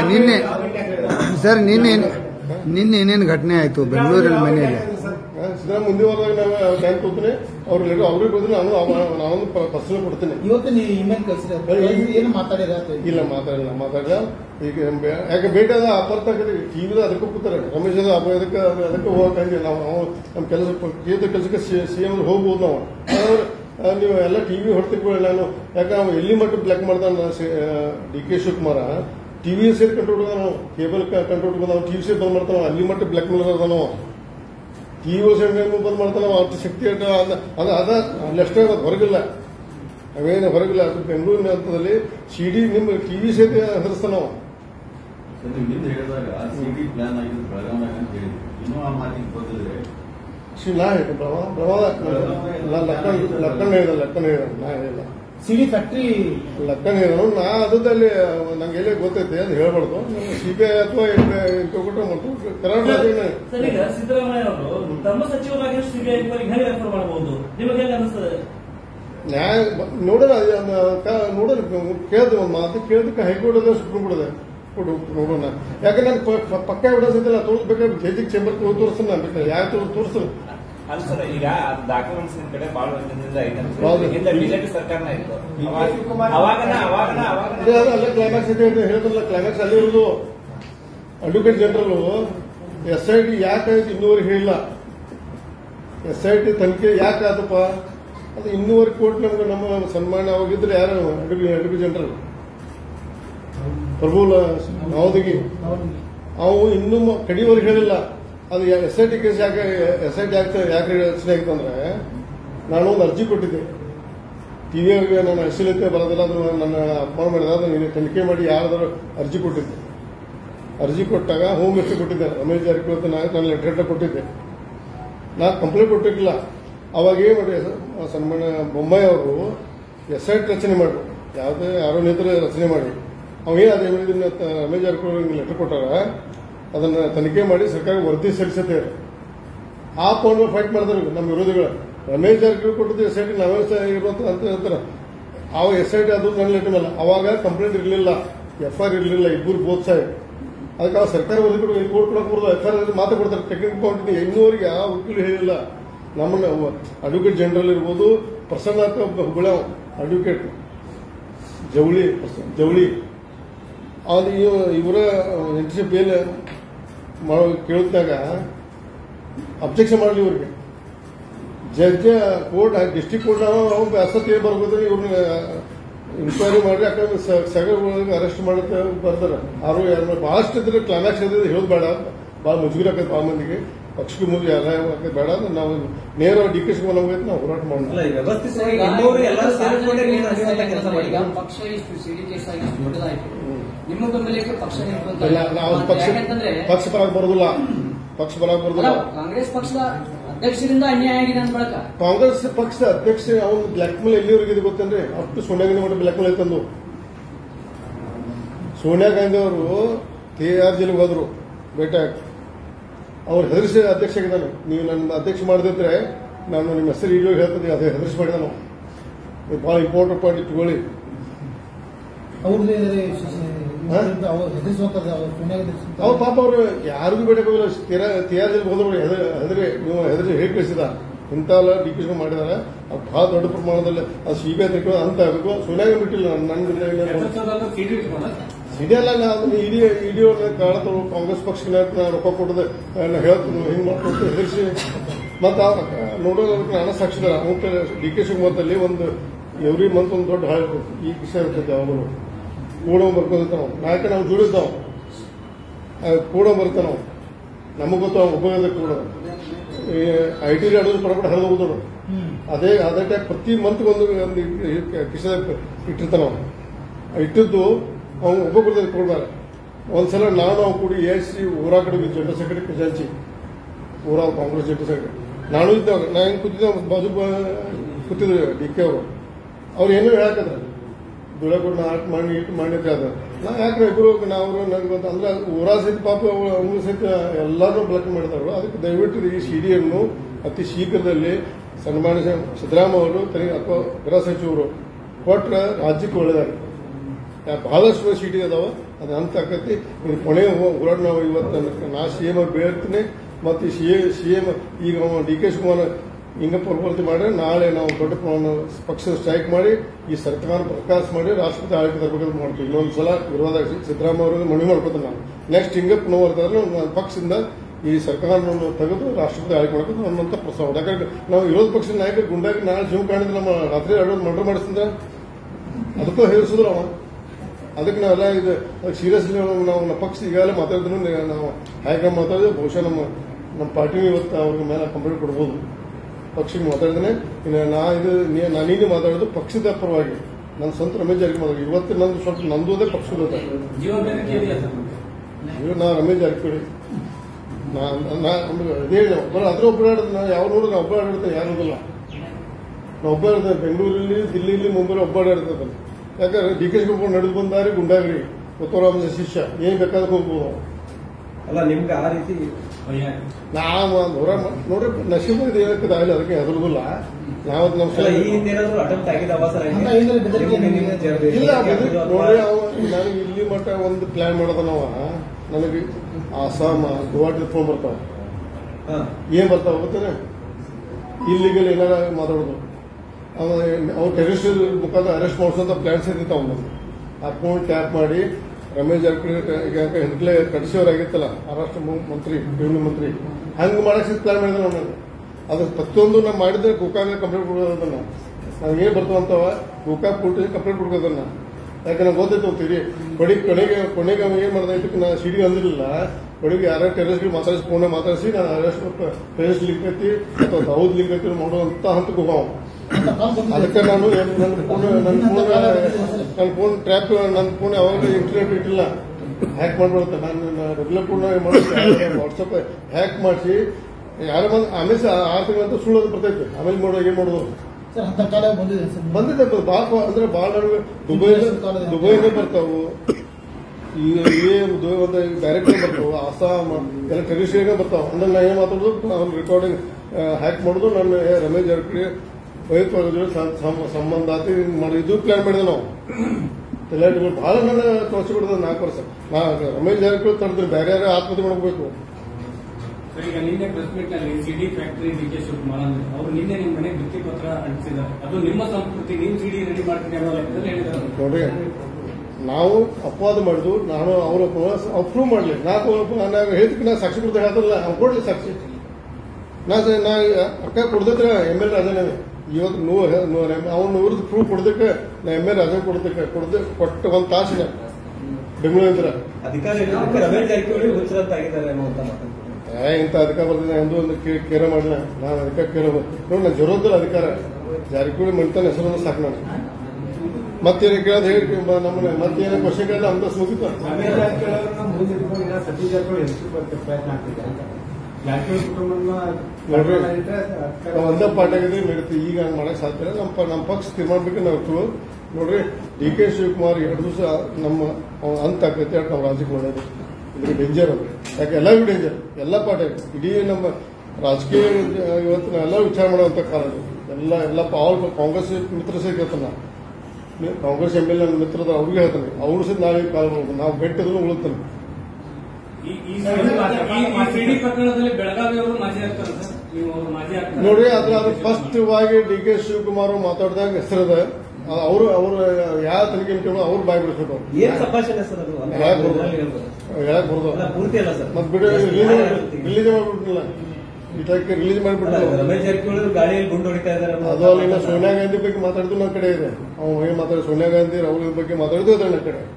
ನಿನ್ನೆ ಏನೇನು ಘಟನೆ ಆಯ್ತು ಬೆಂಗಳೂರಿನ ಮನೆಯಲ್ಲಿ? ಸಿದ್ದರಾಮಯ್ಯ ಮುಂದೆ ಹೋದಾಗ ನಾವು ಟೈಮ್ ಕೊಡ್ತೀನಿ, ಅವ್ರಿಗೆ ಬಂದ್ರೆ ನಾನೊಂದು ಪರ್ಸನಲ್ ಕೊಡ್ತೀನಿ. ಇವತ್ತು ನೀವು ಇಮೇಲ್ ಏನು ಮಾತಾಡಿಲ್ಲ? ಮಾತಾಡಿಲ್ಲ. ಈಗ ಯಾಕೆ ಭೇಟಿ ಅದ ಅಪರ್ಥ ಟಿವಿದ ಅದಕ್ಕೂ ಕೂತಾರೆ, ರಮೇಶ್ ಅದಕ್ಕೆ ಹೋಗಕ್ಕೆ ನಾವು ನಮ್ಮ ಕೆಲಸಕ್ಕೆ ಸಿಎಂ ಹೋಗ್ಬೋದು. ನಾವು ನೀವು ಎಲ್ಲ ಟಿವಿ ಹೊಡ್ತಿಕೊಳ್ಳಿ. ನಾನು ಯಾಕೆ ನಾವು ಎಲ್ಲಿ ಮಟ್ಟ ಬ್ಲಾಕ್ ಮಾಡ್ತಾನ ಡಿ ಕೆ ಶಿವಕುಮಾರ, ಟಿವಿ ಸೇರಿ ಕಂಟ್ರೋಲ್ ನಾವು ಕೇಬಲ್ ಕಂಟ್ರೋಲ್ ನಾವು ಟಿವಿ ಸೇರಿ ಬಂದ್ ಮಾಡ್ತಾನ, ಅಲ್ಲಿ ಮಟ್ಟ ಬ್ಲಾಕ್ ಮೇಲರ್ ಅದ. ನಾವು ಟಿವಿ ಸೇರಿ ಬಂದ್ ಮಾಡ್ತಾನ, ಅಷ್ಟು ಶಕ್ತಿ ಅಲ್ಲಷ್ಟೇ ಹೊರಗಿಲ್ಲ, ಅವೇನು ಹೊರಗಿಲ್ಲ. ಅದು ಬೆಂಗಳೂರಿನ ಹಂತದಲ್ಲಿ ಸಿಡಿ ನಿಮ್ಮ ಟಿವಿ ಸೇರಿ ಹೆದರ್ಸ್ತಾನ ನಾವು. ಲಕ್ಕನ್ ಹೇಳಿದ ನಾ ಹೇಳಿಲ್ಲ. ಸಿಡಿ ಫ್ಯಾಕ್ಟ್ರಿ ಲಕ್ಕನ್ ಹೇಳಿದ್ರು. ನಾ ಅದಲ್ಲಿ ನಂಗೆಲ್ಲೇ ಗೊತ್ತೈತೆ ಅದು ಹೇಳ್ಬಾರ್ದು. ಸಿಬಿಐ ಅಥವಾ ಕರ್ನಾಟಕ ಸಿದ್ದರಾಮಯ್ಯ ಅವರು ತಮ್ಮ ಸಚಿವರಾಗಿ ಸಿಬಿಐ ಹೇಗೆ ರೆಫರ್ ಮಾಡಬಹುದು? ನಿಮಗೆ ಹೇಗೆ ಅನಿಸ್ತದೆ? ನ್ಯಾಯ ನೋಡೋಣ, ಕೇಳಿದ ಒಂದು ಮಾತು ಕೇಳಿದಕ್ಕೆ ಹೈಕೋರ್ಟ್ ಅದ, ಸುಪ್ರೀಂ ಕೋರ್ಟ್ ಅದ, ನೋಡೋಣ. ಯಾಕಂದ್ರೆ ನಾನು ಪಕ್ಕ ಎವಿಡೆನ್ಸ್ ಇದ್ದಲ್ಲ ತೋರಿಸ್ಬೇಕಾದ್ರೆ ಜಡ್ಜಿಗೆ ಚೇಂಬರ್ ತೋರಿಸ್ತಾನೆ, ಬೇಕಾದ್ರೆ ಯಾರು ತೋರಿಸ್ತಾರೆ. ಅಲ್ಲ ಸರ್, ಈಗ ಡಾಕ್ಯುಮೆಂಟ್ಸ್ ನಿಮ್ ಕಡೆ ಬಹಳ ವರ್ಷದಿಂದ ಐತೆ. ಹೌದು. ಹಿಂದೆ ಬಿಜೆಪಿ ಸರ್ಕಾರನ ಇತ್ತು. ಅಲ್ಲೇ ಕ್ಲೈಮ್ಯಾಕ್ಸ್ ಇದೆ ಹೇಳಿದ್ರಲ್ಲ, ಕ್ಲೈಮ್ಯಾಕ್ಸ್ ಅಲ್ಲಿ ಇರುವುದು. ಅಡ್ವೊಕೇಟ್ ಜನರಲ್ SIT ಯಾಕೆ ಇನ್ನೂವರೆಗೆ ಹೇಳಿಲ್ಲ. SIT ತನಿಖೆ ಯಾಕೆ ಆತಪ್ಪ ಅದು ಇನ್ನೂವರೆಗೆ ಕೋರ್ಟ್ ನಮ್ಗೆ ನಮ್ಮ ಸನ್ಮಾನ ಅವಾಗಿದ್ರೆ ಯಾರು ಅಡ್ವೊಕೇಟ್ ಜನರಲ್ ಪ್ರಭುಲ ನವದಗಿ ಅವು ಇನ್ನೂ ಕಡಿವರೆಗೆ ಹೇಳಿಲ್ಲ. ಅದು SIT ಕೇಸ್ ಯಾಕೆ ಯಾಕೆ ರಚನೆ ಆಗಿತ್ತು ಅಂದ್ರೆ, ನಾನು ಒಂದು ಅರ್ಜಿ ಕೊಟ್ಟಿದ್ದೆ. ಟಿವಿಯಾಗ ನಾನು ಅಶ್ಲೀಲತೆ ಬರೋದಿಲ್ಲ, ಅದು ನನ್ನ ಅಪಮಾನ ಮಾಡಿದ, ಅದನ್ನು ತನಿಖೆ ಮಾಡಿ ಯಾರಾದರೂ ಅರ್ಜಿ ಕೊಟ್ಟಿದ್ದೆ. ಅರ್ಜಿ ಕೊಟ್ಟಾಗ ಹೋಮ್ ಮಿನಿಸ್ಟರ್ ಕೊಟ್ಟಿದ್ದೆ, ರಮೇಶ್ ಜಾರಕಿಹೊಳಿ ನಾನು ಲೆಟರ್ ಕೊಟ್ಟಿದ್ದೆ. ನಾನು ಕಂಪ್ಲೇಂಟ್ ಕೊಟ್ಟಿರಲಿಲ್ಲ. ಅವಾಗ ಏನು ಮಾಡಿ ಸನ್ಮಾನ್ಯ ಬೊಮ್ಮಾಯಿ ಅವರು SIT ರಚನೆ ಮಾಡಿದ್ರು, ಯಾವುದೇ ಆರೋಗ್ಯತರ ರಚನೆ ಮಾಡಿ ಅವೇನು ರಮೇಶ್ ಜಾರಕಿಹೊಳಿ ಲೆಟರ್ ಕೊಟ್ಟಾಗ ಅದನ್ನು ತನಿಖೆ ಮಾಡಿ ಸರ್ಕಾರ ವರದಿ ಸಲ್ಲಿಸುತ್ತೆ. ಆ ಪೌಂಡ್ ಫೈಟ್ ಮಾಡಿದ್ರು ನಮ್ಮ ವಿರೋಧಿಗಳು. ರಮೇಶ್ ಜಾರಕಿಹೊಳಿ ಕೊಟ್ಟದ್ದು SIT ನಾವೇ ಇರುವಂತ ಅಂತ ಹೇಳ್ತಾರೆ. ಅವಾಗ SIT ಅದು ನನ್ನ ಲೆಟರ್ ಮೇಲೆ ಅವಾಗ ಕಂಪ್ಲೇಂಟ್ ಇರಲಿಲ್ಲ, FIR ಇರಲಿಲ್ಲ, ಇಬ್ಬರು ಬೋತ್ ಸೈಡ್. ಅದಕ್ಕೆ ಆ ಸರ್ಕಾರ ವರದಿ ಕೊಟ್ಟು ಕೋರ್ಟ್ ಕೊಡಕ್ಕೆ ಬರೋದು, FIR ಮಾತು ಕೊಡ್ತಾರೆ. ಟೆಕ್ನಿಕಲ್ ಪಾಯಿಂಟ್ ಇನ್ನೂವರೆಗೆ ಯಾವ ವಕೀಲು ಹೇಳಿಲ್ಲ. ನಮ್ಮನ್ನ ಅಡ್ವೊಕೇಟ್ ಜನರಲ್ ಇರ್ಬೋದು, ಪ್ರಸನ್ನ ಹುಬ್ಬಳ್ಳಿ ಅಡ್ವೊಕೇಟ್ ಜವಳಿ ಅದು ಇವರ ಎಂಟ್ರಿಶಿಪ್ ಏನು ಕೇಳಿದಾಗ ಅಬ್ಜೆಕ್ಷನ್ ಮಾಡಲಿ ಇವ್ರಿಗೆ. ಜಡ್ಜ್ ಕೋರ್ಟ್ ಡಿಸ್ಟ್ರಿಕ್ಟ್ ಕೋರ್ಟ್ ಅವ್ರು ಅಸತ್ಯ ಬರ್ಬೋದ್ರೆ ಇವ್ರನ್ನ ಇನ್ಕ್ವೈರಿ ಮಾಡಿ ಆ ಕಡೆ ಸಗಗಳಿಗೆ ಅರೆಸ್ಟ್ ಮಾಡುತ್ತೆ ಬರ್ತಾರೆ. ಯಾರು ಯಾರು ಭಾಳಷ್ಟು ಇದ್ರೆ ಕ್ಲೈಮ್ಯಾಕ್ಸ್ ಇದ್ರೆ ಹೇಳೋದು ಬೇಡ, ಭಾಳ ಮುಜುಗರ ಆಕೈತೆ ಭಾಳ ಮಂದಿಗೆ. ಪಕ್ಷಕ್ಕೆ ಮುಂದೆ ಎಲ್ಲ ಬೇಡ, ನಾವು ನೇರ DK ಶಿವಕುಮಾರ್ ನಮಗೆ ನಾವು ಹೋರಾಟ ಮಾಡೋಣ. ಪಕ್ಷ ಇಷ್ಟು ಸಿಡಿ ಕೇಸ್ ಆಗಿ ದೊಡ್ಡದಾಯ್ತು, ನಿಮ್ಮ ಬೆಂಬಲಕ್ಕೆ ಪಕ್ಷ ನಾವು ಪಕ್ಷ ಪರವಾಗಿ ಬರೋದಿಲ್ಲ, ಪಕ್ಷ ಪರವಾಗಿ ಬರೋದಿಲ್ಲ. ಕಾಂಗ್ರೆಸ್ ಪಕ್ಷದ ಅಧ್ಯಕ್ಷರಿಂದ ಅನ್ಯಾಯ ಆಗಿದೆ ಅಂತ ಬಳಕ ಕಾಂಗ್ರೆಸ್ ಪಕ್ಷದ ಅಧ್ಯಕ್ಷ ಅವನು ಬ್ಲಾಕ್ ಮೇಲ್ ಎಲ್ಲಿವರೆಗಿದೆ ಗೊತ್ತೇನ್ರಿ? ಅಷ್ಟು ಸೋನಿಯಾ ಗಾಂಧಿ ಮಾಡಿ ಬ್ಲಾಕ್ ಮೇಲ್ ಐತಂದು. ಸೋನಿಯಾ ಗಾಂಧಿ ಅವರು KR ಜೈಲಿಗೆ ಹೋದ್ರು ಭೇಟಿ. ಅವ್ರು ಹೆದರಿಸಿ ಅಧ್ಯಕ್ಷ ಆಗಿದ್ದಾನೆ. ನೀವು ನನ್ನ ಅಧ್ಯಕ್ಷ ಮಾಡದಿದ್ರೆ ನಾನು ನಿಮ್ಮ ಹೆಸರು ಈಡೋ ಹೇಳ್ತದೆ, ಅದೇ ಹೆದರಿಸಿ ಮಾಡಿದಾನು. ಬಹಳ ಇಂಪಾರ್ಟೆಂಟ್ ಪಾಯಿಂಟ್ ಇಟ್ಕೊಳ್ಳಿ. ಅವ್ರು ಪಾಪ ಅವರು ಯಾರಿಗೂ ಬೇಡ ಹೋಗಿಲ್ಲ. KR ಜೈಲಿಗೆ ಹೋದ್ರು ಹೆದರಿ ಹೇಳಿ ಕಳಿಸಿದ. ಇಂಥವೆಲ್ಲ DK ಶಿವಕುಮಾರ್ ಮಾಡಿದಾರೆ. ಅದು ಬಹಳ ದೊಡ್ಡ ಪ್ರಮಾಣದಲ್ಲಿ ಅದು CBI ತನಿಖೆ ಅಂತ ಆಗಬೇಕು. ಸೋನಿಯಾ ಗಾಂಧಿ ಬಿಟ್ಟಿಲ್ಲ. ಇದೆಲ್ಲ ಇಡೀ ಕಾಳತರು ಕಾಂಗ್ರೆಸ್ ಪಕ್ಷಕ್ಕೆ ರೊಕ್ಕ ಕೊಡದೆ ಹೇಳ್ತೀನಿ ಹಿಂಗೆ ಮಾಡ್ಕೊಟ್ಟು ಹೆದರಿಸಿ ಮತ್ತೆ ನೋಡೋದಕ್ಕೆ ನಾನು ಸಾಕ್ಷಿದಾರ. DK ಶಿವಕುಮಾರ್ದಲ್ಲಿ ಒಂದು ಎವ್ರಿ ಮಂತ್ ಒಂದು ದೊಡ್ಡ ಹಾಳು ಈ ವಿಷಯ ಇರ್ತೈತೆ. ಅವರು ಕೂಡ ಬರ್ಕೋದಿರ್ತಾವ ನಾಯಕ ನಾವು ದುಡಿತಾವ ಕೂಡ ಬರ್ತಾವ. ನಮಗೆ ಗೊತ್ತಾವ ಉಪಯೋಗ ಕೂಡ IT ಆಡೋದು ಪರಪಡ ಹರಿದು ಹೋಗೋದು. ಅದೇ ಟೈಪ್ ಪ್ರತಿ ಮಂತ್ ಒಂದು ಕಿಶದ ಇಟ್ಟಿರ್ತಾನ. ಇಟ್ಟಿದ್ದು ಅವ್ನು ಒಬ್ಬೊಬ್ಬರ ಕೊಡ್ಬಾರ. ಒಂದ್ಸಲ ನಾವು ಕೂಡಿ AIC ಊರಾ ಕಡೆ ಜನರಲ್ ಸೆಕ್ರೆಟರಿ ಖಜಾಂಚಿ ಊರಾ ಕಾಂಗ್ರೆಸ್ ಜನರಲ್ ಸೆಕ್ರೆಟರಿ ನಾನು ಇದ್ದಾಗ ನಾ ಹೆಂಗೆ ಕೂತಿದ್ದೆ ಬಾಜು ಕೂತಿದ್ರು DK ಅವರು. ಅವ್ರು ಏನೋ ಹೇಳಕದ್ರ ದುಳ ಕೊಟ್ಟು ನಾ ಆಟ ಮಾಡಿ ಇಟ್ಟು ಮಾಡಿದ್ರೆ ಅದ ನಾ ಯಾಕೆ ಇಬ್ಬರು ನಾವು ನನಗೆ ಅಂದ್ರೆ ಊರಾ ಸಹಿತ ಪಾಪ ಅವ್ರ ಸಹಿತ ಎಲ್ಲರೂ ಬ್ಲಾಕ್ ಮಾಡಿದವರು. ಅದಕ್ಕೆ ದಯವಿಟ್ಟು ಈ CDಯನ್ನು ಅತಿ ಶೀಘ್ರದಲ್ಲಿ ಸನ್ಮಾನ್ಯ ಸಿದ್ದರಾಮಯ್ಯ ಅವರು ಅಥವಾ ಗೃಹ ಸಚಿವರು ಕೊಟ್ರೆ ರಾಜ್ಯಕ್ಕೆ ಒಳ್ಳೆದಾರೆ. ಬಹಳಷ್ಟು ಸೀಟ್ ಅದಾವ. ಅದು ಅಂತ ಆಕತಿ ಕೊನೆ ಹೋರಾಟ ನಾವು ಇವತ್ತು ನಾ CM ಬೇರ್ತೀನಿ ಮತ್ತು CM ಈಗ DK ಶಿವಕುಮಾರ್ ಹಿಂಗ ಪ್ರವೃತ್ತಿ ಮಾಡಿ ನಾಳೆ ನಾವು ದೊಡ್ಡ ಪ್ರಮಾಣ ಪಕ್ಷದ ಸ್ಟ್ರೈಕ್ ಮಾಡಿ ಈ ಸರ್ಕಾರ ಪ್ರಕಾಶ ಮಾಡಿ ರಾಷ್ಟ್ರಪತಿ ಆಳ್ವಿಕೆ ತರಬೇಕಂತ ಮಾಡ್ತೀವಿ. ಇನ್ನೊಂದ್ಸಲ ವಿರೋಧ ಸಿದ್ದರಾಮಯ್ಯ ಅವರಿಗೆ ಮನವಿ ಮಾಡ್ಕೊತೀನಿ ನಾನು. ನೆಕ್ಸ್ಟ್ ಹಿಂಗ ಪುನಃ ಬರ್ತಾದ್ರೆ ಪಕ್ಷದಿಂದ ಈ ಸರ್ಕಾರವನ್ನು ತೆಗೆದು ರಾಷ್ಟ್ರಪತಿ ಆಳ್ವಿಕೆ ಮಾಡ್ಕೊಂಡು ನಮ್ಮಂತ ಪ್ರಸ್ತಾವ. ಯಾಕಂದ್ರೆ ನಾವು ವಿರೋಧ ಪಕ್ಷದ ನಾಯಕರು ಗುಂಡಾಗಿ ನಾಳೆ ಜೀವ ಕಾಣಿದ್ರೆ ನಮ್ಮ ರಾತ್ರಿ ಮರ್ಡರ್ ಮಾಡಿಸಿದ್ರೆ ಅದಕ್ಕೂ ಹೇಳಿಸಿದ್ರು ಅವ. ಅದಕ್ಕೆ ನಾವೆಲ್ಲ ಇದು ಸೀರಿಯಸ್ಲಿ ನಾವು ಪಕ್ಷ ಈಗಾಗಲೇ ಮಾತಾಡಿದ್ರು. ನಾವು ಹೈಕಮಾಂಡ್ ಮಾತಾಡಿದ್ರೆ ಬಹುಶಃ ನಮ್ಮ ಪಾರ್ಟಿ ಇವತ್ತು ಅವ್ರಿಗೆ ಮೇಲೆ ಕಂಪ್ಲೇಂಟ್ ಕೊಡ್ಬೋದು. ಪಕ್ಷಕ್ಕೆ ಮಾತಾಡಿದ್ರೆ ನಾನೀನು ಮಾತಾಡೋದು ಪಕ್ಷದ ಪರವಾಗಿ. ನನ್ನ ಸ್ವಂತ ರಮೇಶ್ ಜಾರಕಿಹೊಳಿ ಇವತ್ತು ನಂದು ಸ್ವಲ್ಪ ನಂದು ಪಕ್ಷದ ನಾ ರಮೇಶ್ ಜಾರಕಿಹೊಳಿ ಹೇಳಿದೆ ಒಬ್ಬರು ಅದ್ರ ಒಬ್ಬರಾಡೋದು. ನಾ ಯಾವ ನೋಡಿದ್ರೆ ನಾ ಒಬ್ಬರಾಡಿರ್ತೇನೆ, ಯಾರು ಹೋಗಲ್ಲ. ನಾ ಒಬ್ಬರಾಡ್ತೇನೆ. ಬೆಂಗಳೂರಲ್ಲಿ, ದಿಲ್ಲಿಲಿ, ಮುಂಬೈ ಒಬ್ಬರಾಡಿರ್ತೇನೆ. ಯಾಕಂದ್ರೆ DK ಶಿವಕುಮಾರ್ ನಡೆದು ಬಂದಾರಿ ಗುಂಡಾಗ್ರಿ ಉತ್ತರಾಮದ ಶಿಷ್ಯ ಏನ್ ಬೇಕಾದ್ರೆ ಹೋಗ್ಬೋದು. ಅಲ್ಲ ನಿಮ್ಗೆ ಆ ರೀತಿ ನಾವು ನೋಡ್ರಿ ನಶೀಬ್ ಇದೆ ಆಗಲಿ, ಅದಕ್ಕೆ ಹೆದರುದಿಲ್ಲ. ನಾವು ಇಲ್ಲ ನೋಡ್ರಿ ನನಗೆ ಇಲ್ಲಿ ಮಟ್ಟ ಒಂದು ಪ್ಲಾನ್ ಮಾಡೋದ ನಾವ. ನನಗೆ ಆಸಾಮ ಗುವಾಹಟಿ ಫೋನ್ ಬರ್ತಾವ. ಏನ್ ಬರ್ತಾವ ಗೊತ್ತೇನೆ? ಇಲ್ಲಿಗಲ್ ಏನಾರ ಮಾತಾಡೋದು ಅವ್ರು ಟೆರರಿಸ್ಟ್ ಮುಖಾಂತರ ಅರೆಸ್ಟ್ ಮಾಡಿಸೋಂಥ ಪ್ಲಾನ್ಸ್ ಇದ್ದಿತ್ತು ಅವನು ಅಕೌಂಟ್ ಟ್ಯಾಪ್ ಮಾಡಿ ರಮೇಶ್ ಜಾರಕಿಹೊಳಿ ಹಿಂದ್ಲೇ ಕಟ್ಟಿಸಿಯವರಾಗಿತ್ತಲ್ಲ ಮಹಾರಾಷ್ಟ್ರ ಮಂತ್ರಿ ರೆವಿನ್ಯೂ ಮಂತ್ರಿ ಹಂಗೆ ಮಾಡಕ್ಕೆ ಪ್ಲಾನ್ ಮಾಡಿದ್ರೆ ಅವನಿಗೆ ಅದು ಪ್ರತಿಯೊಂದು ನಾವು ಮಾಡಿದ್ರೆ ಗೋಕಾಕ್ ಕಂಪ್ಲೇಂಟ್ ಕೊಡೋದನ್ನ ನಾವೇನು ಬರ್ತಾವಂತವ ಗೋಕಾಕ್ ಕೊಟ್ಟು ಕಂಪ್ಲೇಂಟ್ ಕೊಡ್ಕೋದನ್ನ ಯಾಕೆ ನಂಗೆ ಗೊತ್ತೈತೆ ಹೋಗ್ತೀರಿ ಕೊನೆಗೆ ಅವ ಏನು ಮಾಡ್ದೈತಿ ನಾ ಸಿಡಿ ಅಂದಿರಲಿಲ್ಲ ಕೊನೆಗೆ ಯಾರು ಟೆರರಿಸ್ಟ್ಗೆ ಮಾತಾಡಿಸಿ ಫೋನ್ ಮಾತಾಡಿಸಿ ನಾನು ಅರೆಸ್ಟ್ ಟೆರರಿಸ್ಟ್ ಲಿಂಕ್ ಐತಿ ಅಥವಾ ಹೌದು ಲಿಂಕ್ ಐತಿ ಮಾಡುವಂತ ಹಂತಕ್ಕೆ ಹೋಗಾವ ಅದಕ್ಕೆ ನಾನು ನನ್ನ ಫೋನ್ ಟ್ರ್ಯಾಪ್ ನನ್ನ ಫೋನ್ ಯಾವಾಗಲೂ ಇಂಟರ್ನೆಟ್ ಇಟ್ಟಿಲ್ಲ ಹ್ಯಾಕ್ ಮಾಡ್ಬಿಡುತ್ತೆ ನಾನು ರೆಗ್ಯುಲರ್ ಫೋನ್ ವಾಟ್ಸಪ್ ಹ್ಯಾಕ್ ಮಾಡಿಸಿ ಯಾರ ಆಮೇಲೆ 6 ತಿಂಗಳಂತ ಸುಳ್ಳೋದು ಬರ್ತೈತೆ ಆಮೇಲೆ ಏನ್ ಮಾಡೋದು ಬಂದಿದೆ ಭಾಳ ಅಂದ್ರೆ ಭಾಳ ದುಬೈನೇ ಬರ್ತಾವು ಒಂದು ಡೈರೆಕ್ಟ್ ಬರ್ತಾವ ಆಸಾಮ್ ಎಲ್ಲ ಟೆರಿಸ್ಟ್ರಿಯಾಗ ಬರ್ತಾವ ಅಂದ್ರೆ ನಾ ಏನ್ ಮಾತಾಡೋದು ಅವ್ನ ರೆಕಾರ್ಡಿಂಗ್ ಹ್ಯಾಕ್ ಮಾಡೋದು ನನ್ನ ರಮೇಶ್ ಜಾರಕಿಹೊಳಿ ಸಂಬಂಧ ಆತಿ ಮಾಡಿ ಇದು ಪ್ಲಾನ್ ಮಾಡಿದೆ ನಾವು ಎಲ್ಲರಿಗೂ ಬಹಳ ನನ್ನ ತೋರಿಸ್ಬಿಡ್ತದೆ 4 ವರ್ಷ ನಾ ರಮೇಶ್ ಜಾರಕಿಹೊಳಿ ತಡೆದ್ರೆ ಬೇರೆ ಯಾರೇ ಆತ್ಮಹತ್ಯೆ ಮಾಡಬೇಕು. ಈಗ ನಿನ್ನೆ ಪ್ರೆಸ್ ಮೀಟ್ ನಲ್ಲಿ ಸಿಡಿ ಫ್ಯಾಕ್ಟರಿ ಡಿ.ಕೆ. ಶಿವಕುಮಾರ್ ಅಂದ್ರೆ ಅವರು ನಿನ್ನೆ ನಿಮ್ಮ ಮನೆಗೆ ಭಿತ್ತಿ ಪತ್ರ ಅಂಟಿಸಿದ್ದಾರೆ. ಅದು ನಿಮ್ಮ ಸಂಸ್ಕೃತಿ, ನೀವು ಸಿಡಿ ರೆಡಿ ಮಾಡ್ತೀನಿ ಅನ್ನೋ ಲೆಕ್ಕದಲ್ಲಿ ಹೇಳಿದ್ದಾರೆ. ನೋಡ್ರಿ, ನಾವು ಅಪವಾದ ಮಾಡಿದ್ವು, ನಾನು ಅವ್ರ ಅಪ್ರೂವ್ ಮಾಡಲಿ ನಾನು ಹೇಳ್ತೀನಿ, ನಾ ಸಾಕ್ಷಿ ಕೊಡ್ತಾ ಹೇಳ್ತಾರಲ್ಲ ಅವ್ನು ಕೊಡ್ಲಿ ಸಾಕ್ಷಿ. ನಾ ಅಕ್ಕ ಕೊಡ್ದಿದ್ರೆ ML ರಾಜನೇ ಇವತ್ತು ಅವ್ನು ಇವ್ರದ್ದು ಪ್ರೂಫ್ ಕೊಡೋದಕ್ಕೆ ನಾ ML ರಾಜ ಕೊಟ್ಟು ಒಂದು ತಾಸಿನ ಬೆಂಗಳೂರಿಂದ ರಮೇಶ್ ಜಾರಕಿಹೊಳಿ ಹುಚ್ಚರಂತಾಗಿದ್ದಾರೆ ಅನ್ನುವಂತ ಮಾತು ಇಂಥ ಅಧಿಕಾರ ಬರ್ತಿದ್ದೆ ಎಂದು ಒಂದು ಕೇರ ಮಾಡಿಲ್ಲ. ನಾನು ಅಧಿಕಾರ ಕೇಳ ನೋಡಿ, ನಾನು ಜರೋದ್ರ ಅಧಿಕಾರ ಜಾರಕಿಹೊಳಿ ಮಣಿತಾನೆ ಹೆಸರನ್ನು ಸಾಕು ನಾನು ಮತ್ತೇನು ಕೇಳೋದು ಹೇಳಿ ನಮ್ಮನ್ನ ಮತ್ತೇನು ಕ್ವಶನ್ ಕೇಳಿದ್ರೆ ಅಂತ ಮುಗಿತು. ನೋಡ್ರಿ, ಒಂದೇ ಪಾರ್ಟಿ ಆಗಿದ್ರೆ ನಡೀತಿ, ಈಗ ಹಂಗೆ ಮಾಡಕ್ ಸಾಧ್ಯ ಇಲ್ಲ. ನಮ್ಮ ಪಕ್ಷ ತೀರ್ಮಾನ ನಾವು ನೋಡ್ರಿ, ಡಿ.ಕೆ. ಶಿವಕುಮಾರ್ 2 ದಿವಸ ನಮ್ಮ ಅಂತ ಆಕೈತಿ ಅಂತ ನಾವು ರಾಜಕೀಯ ಮಾಡೋದು ಇದ್ರಿಗೆ ಡೇಂಜರ್ ಅದು. ಯಾಕೆ ಎಲ್ಲರಿಗೂ ಡೇಂಜರ್, ಎಲ್ಲ ಪಾರ್ಟಿ ಇಡೀ ನಮ್ಮ ರಾಜಕೀಯ ಇವತ್ತು ಎಲ್ಲ ವಿಚಾರ ಮಾಡುವಂತ ಕಾರಣ ಎಲ್ಲ ಕಾಂಗ್ರೆಸ್ ಮಿತ್ರ ಸಹಿತ ಹೇಳ್ತಾನೆ, ಕಾಂಗ್ರೆಸ್ ML ಮಿತ್ರದ ಅವ್ರಿಗೆ ಹೇಳ್ತಾನೆ, ಅವ್ರು ಸಹಿತ ನಾಳೆ ಕಾಲ ಮಾಡ್ಬೋದು, ನಾವು ಬೆಟ್ಟದ್ರು ಉಳುತ್ತಾನೆ. ನೋಡ್ರಿ, ಅದು ಫಸ್ಟ್ ವಾಗಿ ಡಿ.ಕೆ. ಶಿವಕುಮಾರ್ ಮಾತಾಡಿದಾಗ ಹೆಸರದ ಅವರು ಯಾವ ತನಿಖೆ ಅವ್ರು ಬಾಯ್ ಬಿಡಿಸ್ಬೇಕು, ಹೇಳಕ್ ಬರೋದು ಮತ್ ಬಿಡ ರಿಲೀಸ್ ಮಾಡ್ಬಿಟ್ಟಿಲ್ಲ, ಇದಕ್ಕೆ ರಿಲೀಸ್ ಮಾಡ್ಬಿಟ್ಟಿಲ್ಲ. ರಮೇಶ್ ಜಾರಕಿಹೊಳಿ ಗಾಳಿಯಲ್ಲಿ ಗುಂಡು ಹೊಡಿತಾ ಇದ್ದಾರೆ. ಅದು ಅಲ್ಲಿನ ಸೋನಿಯಾ ಗಾಂಧಿ ಬಗ್ಗೆ ಮಾತಾಡಿದ್ರು ನನ್ನ ಕಡೆ ಇದೆ, ಅವ್ನು ಏನ್ ಮಾತಾಡಿ ಸೋನಿಯಾ ಗಾಂಧಿ ರಾಹುಲ್ ಬಗ್ಗೆ ಮಾತಾಡಿದ್ರು ಅದ್ರ ನನ್ನ ಕಡೆ.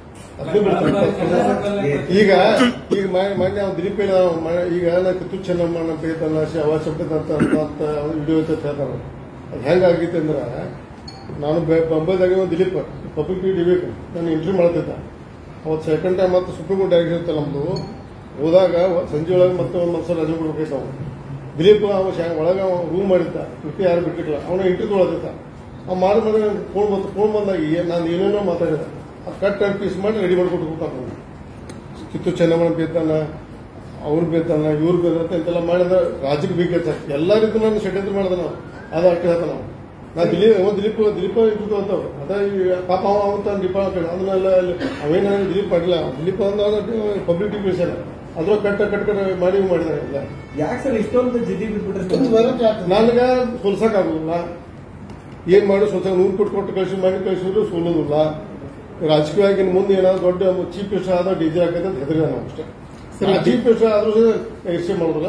ಈಗ ಮೊನ್ನೆ ಅವ್ನು ದಿಲೀಪ್ ಈಗ ಕಿತ್ತು ಚೆನ್ನಮ್ಮ ಬೇತಲ್ಲ ಅವ ಶಬ್ದ ಅಂತ ವಿಡಿಯೋ ಹೇಳ್ತಾರೆ. ಅದು ಹೆಂಗಾಗಿತ್ತು ಅಂದ್ರೆ, ನಾನು ಬಂಬೈದಾಗ ದಿಲೀಪ್ ಪಬ್ಲಿಕ್ ಡಿಬೇಟ್ ನಾನು ಇಂಟರ್ವ್ಯೂ ಮಾಡ್ತಿದ್ದ. ಅವತ್ತು ಸೆಕೆಂಡ್ ಟೈಮ್ ಮತ್ತೆ ಸುಪ್ರೀಂ ಕೋರ್ಟ್ ಡೈರೆಕ್ಷನ್ ಇರ್ತಲ್ಲ ನಮ್ದು, ಹೋದಾಗ ಸಂಜೆ ಒಳಗೆ ಮತ್ತೆ ಒಂದು ಮನಸ್ಸು ರಜೆ ಕೊಡ್ಬೇಕಾಯ್ತು. ಅವನು ದಿಲೀಪ್ ಒಳಗೆ ರೂಮ್ ಮಾಡಿದ್ದ, ಯಾರು ಬಿಟ್ಟಿಲ್ಲ, ಅವನ ಇಂಟರ್ವ್ಯೂ ತೊಗೊಳತಿದ್ದ. ಅವ್ ಮಾಡಿದ್ರೆ ಫೋನ್ ಬಂದಾಗ ನಾನು ಏನೇನೋ ಮಾತಾಡಿದ, ಕಟ್ ಅಂಡ್ ಪೀಸ್ ಮಾಡಿ ರೆಡಿ ಮಾಡಿಕೊಟ್ಟು ಕೂತಾನ. ಕಿತ್ತು ಚೆನ್ನಮ್ಮನ ಬೇತಾನ, ಅವ್ರು ಬೇತಾನ, ಇವ್ರು ಬೇತ ಅಂತೆಲ್ಲ ಮಾಡಿದ ರಾಜ್ಯಕ್ಕೆ ಬೇಕು ಎಲ್ಲ ರೀತಿ ನಾನು ಷಡ್ಯಂತ್ರ ಮಾಡಿದ. ನಾವು ಅದು ಅಟ್ಟಿ ಹೇಳ್ತಾನ ನಾವು. ನಾ ದಿಲೀಪ್ ಇಂಟು ಅಂತವ್ರು ಅದ ಪಾಪ ಅವಂತ ದೀಪ ಅದನ್ನೆಲ್ಲ ಅವೇನ ದಿಲೀಪ್ ಮಾಡಿಲ್ಲ. ದಿಲೀಪ್ ಪಬ್ಲಿಕ್ ಡಿಪ್ಯೂಷನ್ ಅದ್ರ ಕಟ್ ಮಾಡಿ ಮಾಡಿದಾರೆ. ಯಾಕೆ ಸರ್ ಇಷ್ಟೊಂದು ಜಿದ್ದಿ ಬಿಟ್ಬಿಟ್ರೆ ನನಗ ಸೋಲ್ಸಕ್ಕಾಗುದಿಲ್ಲ. ಏನ್ ಮಾಡಿ ಸೋಲ್ಸಕ್ 100 ಕೋಟಿ ಮಾಡಿ ಕಳಿಸಿದ್ರು ಸೋಲೋದಿಲ್ಲ. ರಾಜಕೀಯವಾಗಿ ಮುಂದೆ ಏನಾದ್ರು ದೊಡ್ಡ ಚೀಫ್ ಮಿನಿಸ್ಟರ್ ಆದ ಡಿಜೆ ಆಗೈತೆ ಅಂತ ಹೆದರಿದ ನಾವು ಅಷ್ಟೇ. ಚೀಫ್ ಮಿನಿಸ್ಟರ್ ಆದ್ರೂ ಇರ್ಷೆ ಮಾಡೋದಿಲ್ಲ.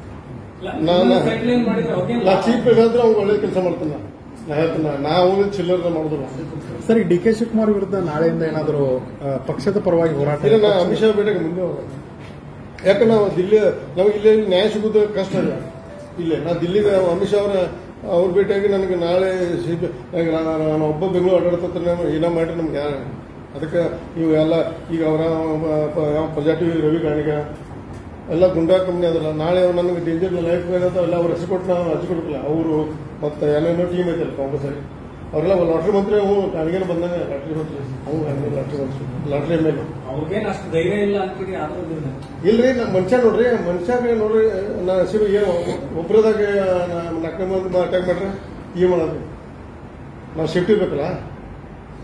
ನಾ ಚೀಫ್ ಮಿನಿಸ್ಟರ್ ಆದ್ರೆ ಅವ್ನು ಒಳ್ಳೆ ಕೆಲಸ ಮಾಡ್ತಾನ, ನಾ ಹೇಳ್ತಾನ, ನಾವು ಚಿಲ್ಲರ ಮಾಡೋದಿಲ್ಲ. ಸರಿ, ಡಿ.ಕೆ. ಶಿವಕುಮಾರ್ ವಿರುದ್ಧ ನಾಳೆಯಿಂದ ಏನಾದರೂ ಪಕ್ಷದ ಪರವಾಗಿ ಹೋರಾಟ? ಇಲ್ಲ, ನಾ ಅಮಿತ್ ಶಾ ಭೇಟಿಗೆ ಮುಂದೆ ಹೋಗ. ಯಾಕಂದ್ರೆ ನಾವು ನಮಗೆ ಇಲ್ಲೇ ನ್ಯಾಯ ಸಿಗೋದು ಕಷ್ಟ ಇಲ್ಲ. ಇಲ್ಲೇ ನಾ ದಿಲ್ಲಿಗೆ ಅಮಿತ್ ಶಾ ಅವ್ರ ಭೇಟಿಯಾಗಿ ನನಗೆ ನಾಳೆ ನಾನು ಒಬ್ಬ ಬೆಂಗಳೂರು ಆಡಳಿತ ಏನೋ ಮಾಡಿ ನಮ್ಗೆ ಯಾರು ಅದಕ್ಕೆ ಇವು ಎಲ್ಲ ಈಗ ಅವರ ಯಾವ ಪ್ರಜಾಟಿವಿ ರವಿ ಗಾಣಿಗ ಎಲ್ಲ ಗುಂಡಾ ಕಂಪ್ನಿ ಅದಲ್ಲ. ನಾಳೆ ನನಗೆ ಡೇಂಜರ್ ಲೈಫ್ ಅಂತ ಎಲ್ಲ ಅವ್ರು ಹೆಸರು ಕೊಟ್ಟು ನಾನು ಅರ್ಜಿ ಕೊಟ್ಟಿಲ್ಲ. ಅವರು ಮತ್ತೆ ಏನೇನೋ ಟೀಮ್ ಐತಲ್ಲ ಕಾಂಗ್ರೆಸ್ ಅಲ್ಲಿ, ಅವರೆಲ್ಲ ಲಾಟ್ರಿ ಮಂತ್ರಿ, ಅವು ನನಗೇನು ಬಂದಾನೆ ಲಾಟ್ರಿ ಮಂತ್ರಿ, ಲಾಟ್ರಿ ಮೇಲೆ ಅವ್ರಿಗೇನು ಅಷ್ಟು ಧೈರ್ಯ ಇಲ್ಲ ಅಂತೀರಿ? ಇಲ್ರಿ, ಮನುಷ್ಯ ನೋಡ್ರಿ, ನಾ ಹೆಸರು ಏನು ಒಬ್ಬರದಾಗ 4 ಮಂದಿ ಅಟ್ಯಾಕ್ ಮಾಡ್ರೆ ಏನ್ ಮಾಡೋದು? ನಾವು ಸೇಫ್ಟಿ ಬೇಕಲ್ಲ.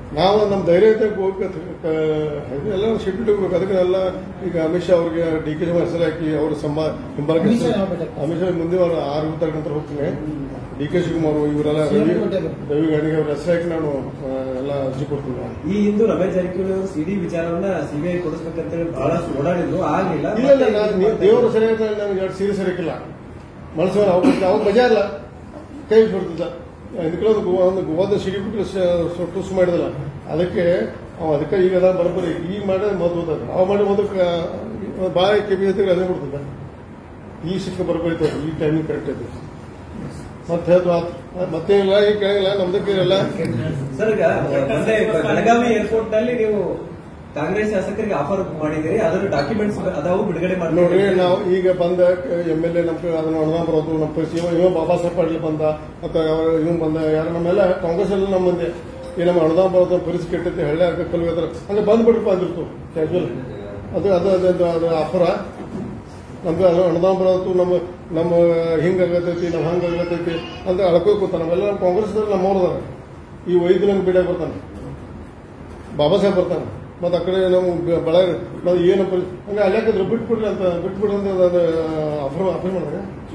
ನಾವು ನಮ್ಮ ಧೈರ್ಯತೆ ಎಲ್ಲ ಶಿಫ್ಟ್ ಹೋಗ್ಬೇಕು. ಅದಕ್ಕೆಲ್ಲ ಈಗ ಅಮಿತ್ ಶಾ ಅವ್ರಿಗೆ ಡಿ ಕೆ ಶಿವಕುಮಾರ್ ಹೆಸರು ಹಾಕಿ ಅವ್ರ ಹಿಂಬಾಲಕ ಅಮಿತ್ ಶಾ ಮುಂದೆ 6 ನಂತರ ಹೋಗ್ತೀನಿ. ಡಿ ಕೆ ಶಿವಕುಮಾರ್ ಇವರೆಲ್ಲ ರವಿ ಗಾಣಿಗೆ ಅವ್ರ ಹೆಸರು ಹಾಕಿ ನಾನು ಎಲ್ಲ ಅರ್ಜಿ ಕೊಡ್ತೀನಿ. ಈ ಹಿಂದೂ ರಮೇಶ್ ಜಾರಕಿಹೊಳಿ ಅವರು ಸಿಡಿ ವಿಚಾರವನ್ನ ಸಿಬಿಐ ಕೊಡಿಸ್ಬೇಕಂತ ಹೇಳಿ ಬಹಳಷ್ಟು ಓಡಾಡಿದ್ರು, ಆಗಲಿಲ್ಲ. ಇಲ್ಲ ದೇವರ ಸರಿಯಾದ ನನಗೆ 2 ಸೀರೆ ಸರಿಯಾಗಿಲ್ಲ ಮನಸ್ಸು ಅವಾಗ ಮಜಾ ಇಲ್ಲ, ಕೈ ಬಿಡ್ತಿದ್ದ. ಒಂದು ಸಿಡಿ ಬಿಟ್ಟು ಟುಸ್ ಮಾಡಿದಲ್ಲ, ಅದಕ್ಕೆ ಈಗ ಬರೋಬ್ಬರಿ ಈಗ ಮಾಡಿದ್ರೆ ಮೊದಲು ಅವ ಮಾಡಿ ಮೊದಲು ಭಾಳ ಕೆಪಿ ಜೊತೆಗೆ ಅದೇ ಬಿಡ್ತದ. ಈ ಸಿಕ್ಕ ಬರೋಬ್ಬರಿ ಈ ಟೈಮಿಂಗ್ ಕರೆಕ್ಟ್ ಐತೆ. ಮತ್ತೆ ಮತ್ತೇನಿಲ್ಲ, ಈಗ ಕೇಳಿಲ್ಲ, ನಮ್ದಕ್ಕೆ ಇಲ್ಲ ಸರ್. ಈಗ ಬೆಳಗಾವಿ ಏರ್ಪೋರ್ಟ್ ನಲ್ಲಿ ನೀವು ಕಾಂಗ್ರೆಸ್ ಶಾಸಕರಿಗೆ ಆಫರ್ ಮಾಡಿದಿರಿ, ಅದರ ಡಾಕ್ಯುಮೆಂಟ್ಸ್ ಅದಾವು ಬಿಡುಗಡೆ ಮಾಡಿ ನೋಡ್ರಿ. ನಾವು ಈಗ ಬಂದ MLA ನಮ್ಗೆ ಅದನ್ನ ಅನುದಾನ ಬರೋದು, ನಮ್ಮ ಪರಿಚಯ ಇವ ಬಾಬಾ ಸಾಹೇಬ್ ಪಾಟೀಲ್ ಬಂದ ಅಥವಾ ಇವ್ ಬಂದ, ಯಾರು ನಮ್ಮೆಲ್ಲ ಕಾಂಗ್ರೆಸ್ ಎಲ್ಲ ನಮ್ಮ ಮಂದಿ ಈ ನಮ್ಮ ಅನುದಾನ ಬರೋದು ಪರಿಸ್ಥಿತಿ ಕೆಟ್ಟೈತಿ, ಹಳ್ಳಿ ಕಲ್ವಿ ಹಂಗೆ ಬಂದ್ಬಿಟ್ರಪ್ಪ ಅಂದಿರ್ತು ಕ್ಯಾಶುವಲ್. ಅದು ಆಫರ ನಮ್ಗೆ ಅನುದಾನ ಬರೋದು, ನಮ್ಮ ಹಿಂಗಾಗತೈತಿ, ನಮ್ಮ ಹಂಗಾಗತೈತಿ ಅಂತ ಅಳ್ಕೋತ ನಮ್ಮೆಲ್ಲ ನಮ್ಮ ಕಾಂಗ್ರೆಸ್ ನಮ್ಮವ್ರದಾರ. ಈ 5 ದಿನ ಬಿಡಾಗ ಬರ್ತಾನೆ ಬಾಬಾ ಸಾಹೇಬ್ ಬರ್ತಾನೆ. ಮತ್ತೆ ಆ ಕಡೆ ನಾವು ಬಳ್ಳಾರಿ ನಾವು ಏನಪ್ಪ ಹಂಗೆ ಅಲ್ಲಾಕಿದ್ರು ಬಿಟ್ಬಿಡ್ರಿ ಅಂತ ಅದು ಆಫರ್ ಮಾಡಿದಾಗ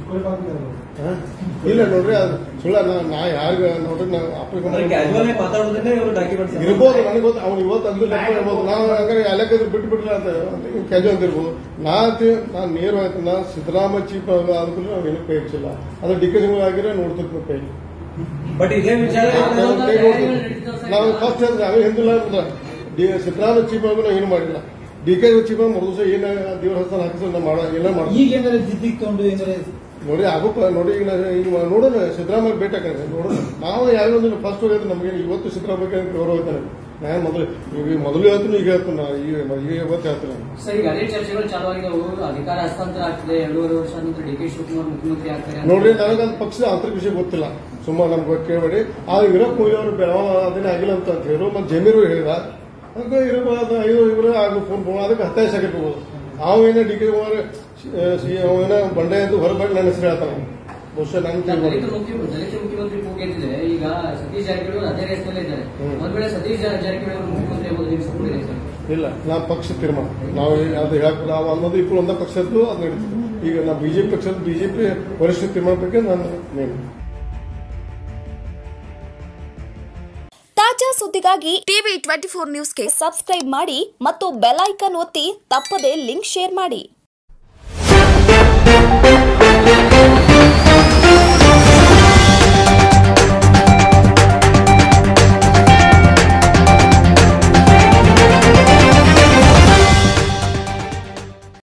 ಇಲ್ಲ ನೋಡ್ರಿ, ಅದು ಸುಳ್ಳ. ನಾ ಯಾರಿಗ ನೋಡ್ರಿ ಇರ್ಬೋದು, ನನಗೆ ಗೊತ್ತು. ಅವ್ನು ಇವತ್ತು ಅಂದು ಲೆಕ್ಕ ಇರ್ಬೋದು, ನಾವು ಹಂಗಾರೆ ಅಲ್ಲಾಕಿದ್ರು ಬಿಟ್ಬಿಡ್ರಿ ಅಂತ ಕ್ಯಾಜುವಲ್ ಅಂತ ಇರ್ಬೋದು. ನಾನು ನೇರವಾಯ್ತು, ನಾ ಸಿದ್ದರಾಮಯ್ಯ ಚೀಫ್ ಆದ್ರೂ ನಾವು ಏನಕ್ಕೆ ಕೈ ಹೆಚ್ಚಿಲ್ಲ. ಅದು ಡಿ ಕೆ ಶಿವಕುಮಾರ್ ಆಗಿರೋ ನೋಡ್ತಿರ್ತೀವಿ ಕೈ. ಬಟ್ ಇದೇ ವಿಚಾರ ನಾವು ಫಸ್ಟ್ ಹೇಳಿದ್ರೆ ಅವೇ ಹಿಂದಿಲ್ಲ. ಸಿದ್ದರಾಮಯ್ಯ ಚೀಫ್ ಆಗಿ ನಾವು ಏನು ಮಾಡಿಲ್ಲ. ಡಿ ಕೆ ಚೀಫ್ ಮೂರು ದಿವಸ ಏನ ದೇವ್ರ ಹಸ್ತಾನ ಹಾಕಿಸ್ ಎಲ್ಲ ಮಾಡಿ ನೋಡಿ ಆಗೋಪ್ಪ. ನೋಡಿ ಈಗ ನೋಡೋಣ, ಸಿದ್ದರಾಮಯ್ಯ ಭೇಟಿ ಹಾಕಿದ್ರೆ ನೋಡೋಣ. ನಾವು ಯಾವ್ದೊಂದು ಫಸ್ಟ್ ಹೋಗಿದ್ರೆ ನಮಗೆ ಇವತ್ತು ಸಿದ್ದರಾಮಯ್ಯ ಗೌರವ ಹೋಗ್ತಾನೆ. ನಾನು ಮೊದಲು ಹೇಳ್ತೀನಿ, ಈಗ ಹೇಳ್ತೀನಿ, ಈಗ ಇವತ್ತು ಹೇಳ್ತೀನಿ. ಸರ್, ಈಗ ಅದೇ ಚರ್ಚೆಗಳು ಚಾಲು ಆಗಿದ್ದವು, ಅಧಿಕಾರ ಹಸ್ತಾಂತರ ಆಗ್ತದೆ, 2.5 ವರ್ಷ ನಂತರ ಡಿ ಕೆ ಶಿವಕುಮಾರ್ ಮುಖ್ಯಮಂತ್ರಿ ಆಗ್ತಾರೆ. ನೋಡ್ರಿ, ನನಗಂತ ಪಕ್ಷದ ಆಂತರಿಕ ವಿಷಯ ಗೊತ್ತಿಲ್ಲ, ಸುಮ್ಮನೆ ನಮ್ಗೆ ಕೇಳಬೇಡಿ. ಆ ವೀರಪ್ಪ ಮೊಯ್ಲಿ ಅವರು ಬೆಳಗಾವಿ ಅದನ್ನೇ ಆಗಿಲ್ಲ ಅಂತ ಹೇಳಿದ್ರು. ಮತ್ತೆ ಜಮೀರು ಹೇಳಿದ ಅದಕ್ಕೆ ಇವರು ಆಗ ಫೋನ್ ಅದಕ್ಕೆ 10 ಸೆಕೆಂಡ್ ಹೋಗೋದು. ಅವೇನ ಡಿ ಕೆ ಕುಮಾರ್ ಅವೇನ ಬಂಡೆ ಎಂದು ಹೊರಬಂದು ನನ್ನ ಹೆಸರು ಹೇಳ್ತಾನೆ. ಬಹುಶಃ ದಲಿತ ಮುಖ್ಯಮಂತ್ರಿ ಕೂಗಿದ್ರೆ ಈಗ ಸತೀಶ್ ಜಾರಕಿಹೊಳಿ ಅದೇ ರೇಸ್ನಲ್ಲೇ ಇದ್ದಾರೆ. ಒಂದ್ ವೇಳೆ ಸತೀಶ್ ಜಾರಕಿಹೊಳಿ ಅವರು ಮುಖ್ಯಮಂತ್ರಿ ಆಗೋದು ಇಲ್ಲ, ನಾ ಪಕ್ಷ ತೀರ್ಮಾನ ನಾವು ಅದು ಹೇಳಕ್ ನಾವು ಅನ್ನೋದು ಇಬ್ಬರು ಒಂದೇ ಪಕ್ಷದ್ದು ಅದು ನಡೀತದೆ. ಈಗ ನಾವು ಬಿಜೆಪಿ ಪಕ್ಷದ ಬಿಜೆಪಿ ವರಿಷ್ಠ ತೀರ್ಮಾನ ಬಗ್ಗೆ ನಾನು ನೇಮ. ತಾಜಾ ಸುದ್ದಿಗಾಗಿ ಟಿವಿ 24 ನ್ಯೂಸ್ಗೆ ಸಬ್ಸ್ಕ್ರೈಬ್ ಮಾಡಿ ಮತ್ತು ಬೆಲ್ ಐಕಾನ್ ಒತ್ತಿ ತಪ್ಪದೇ ಲಿಂಕ್ ಶೇರ್ ಮಾಡಿ.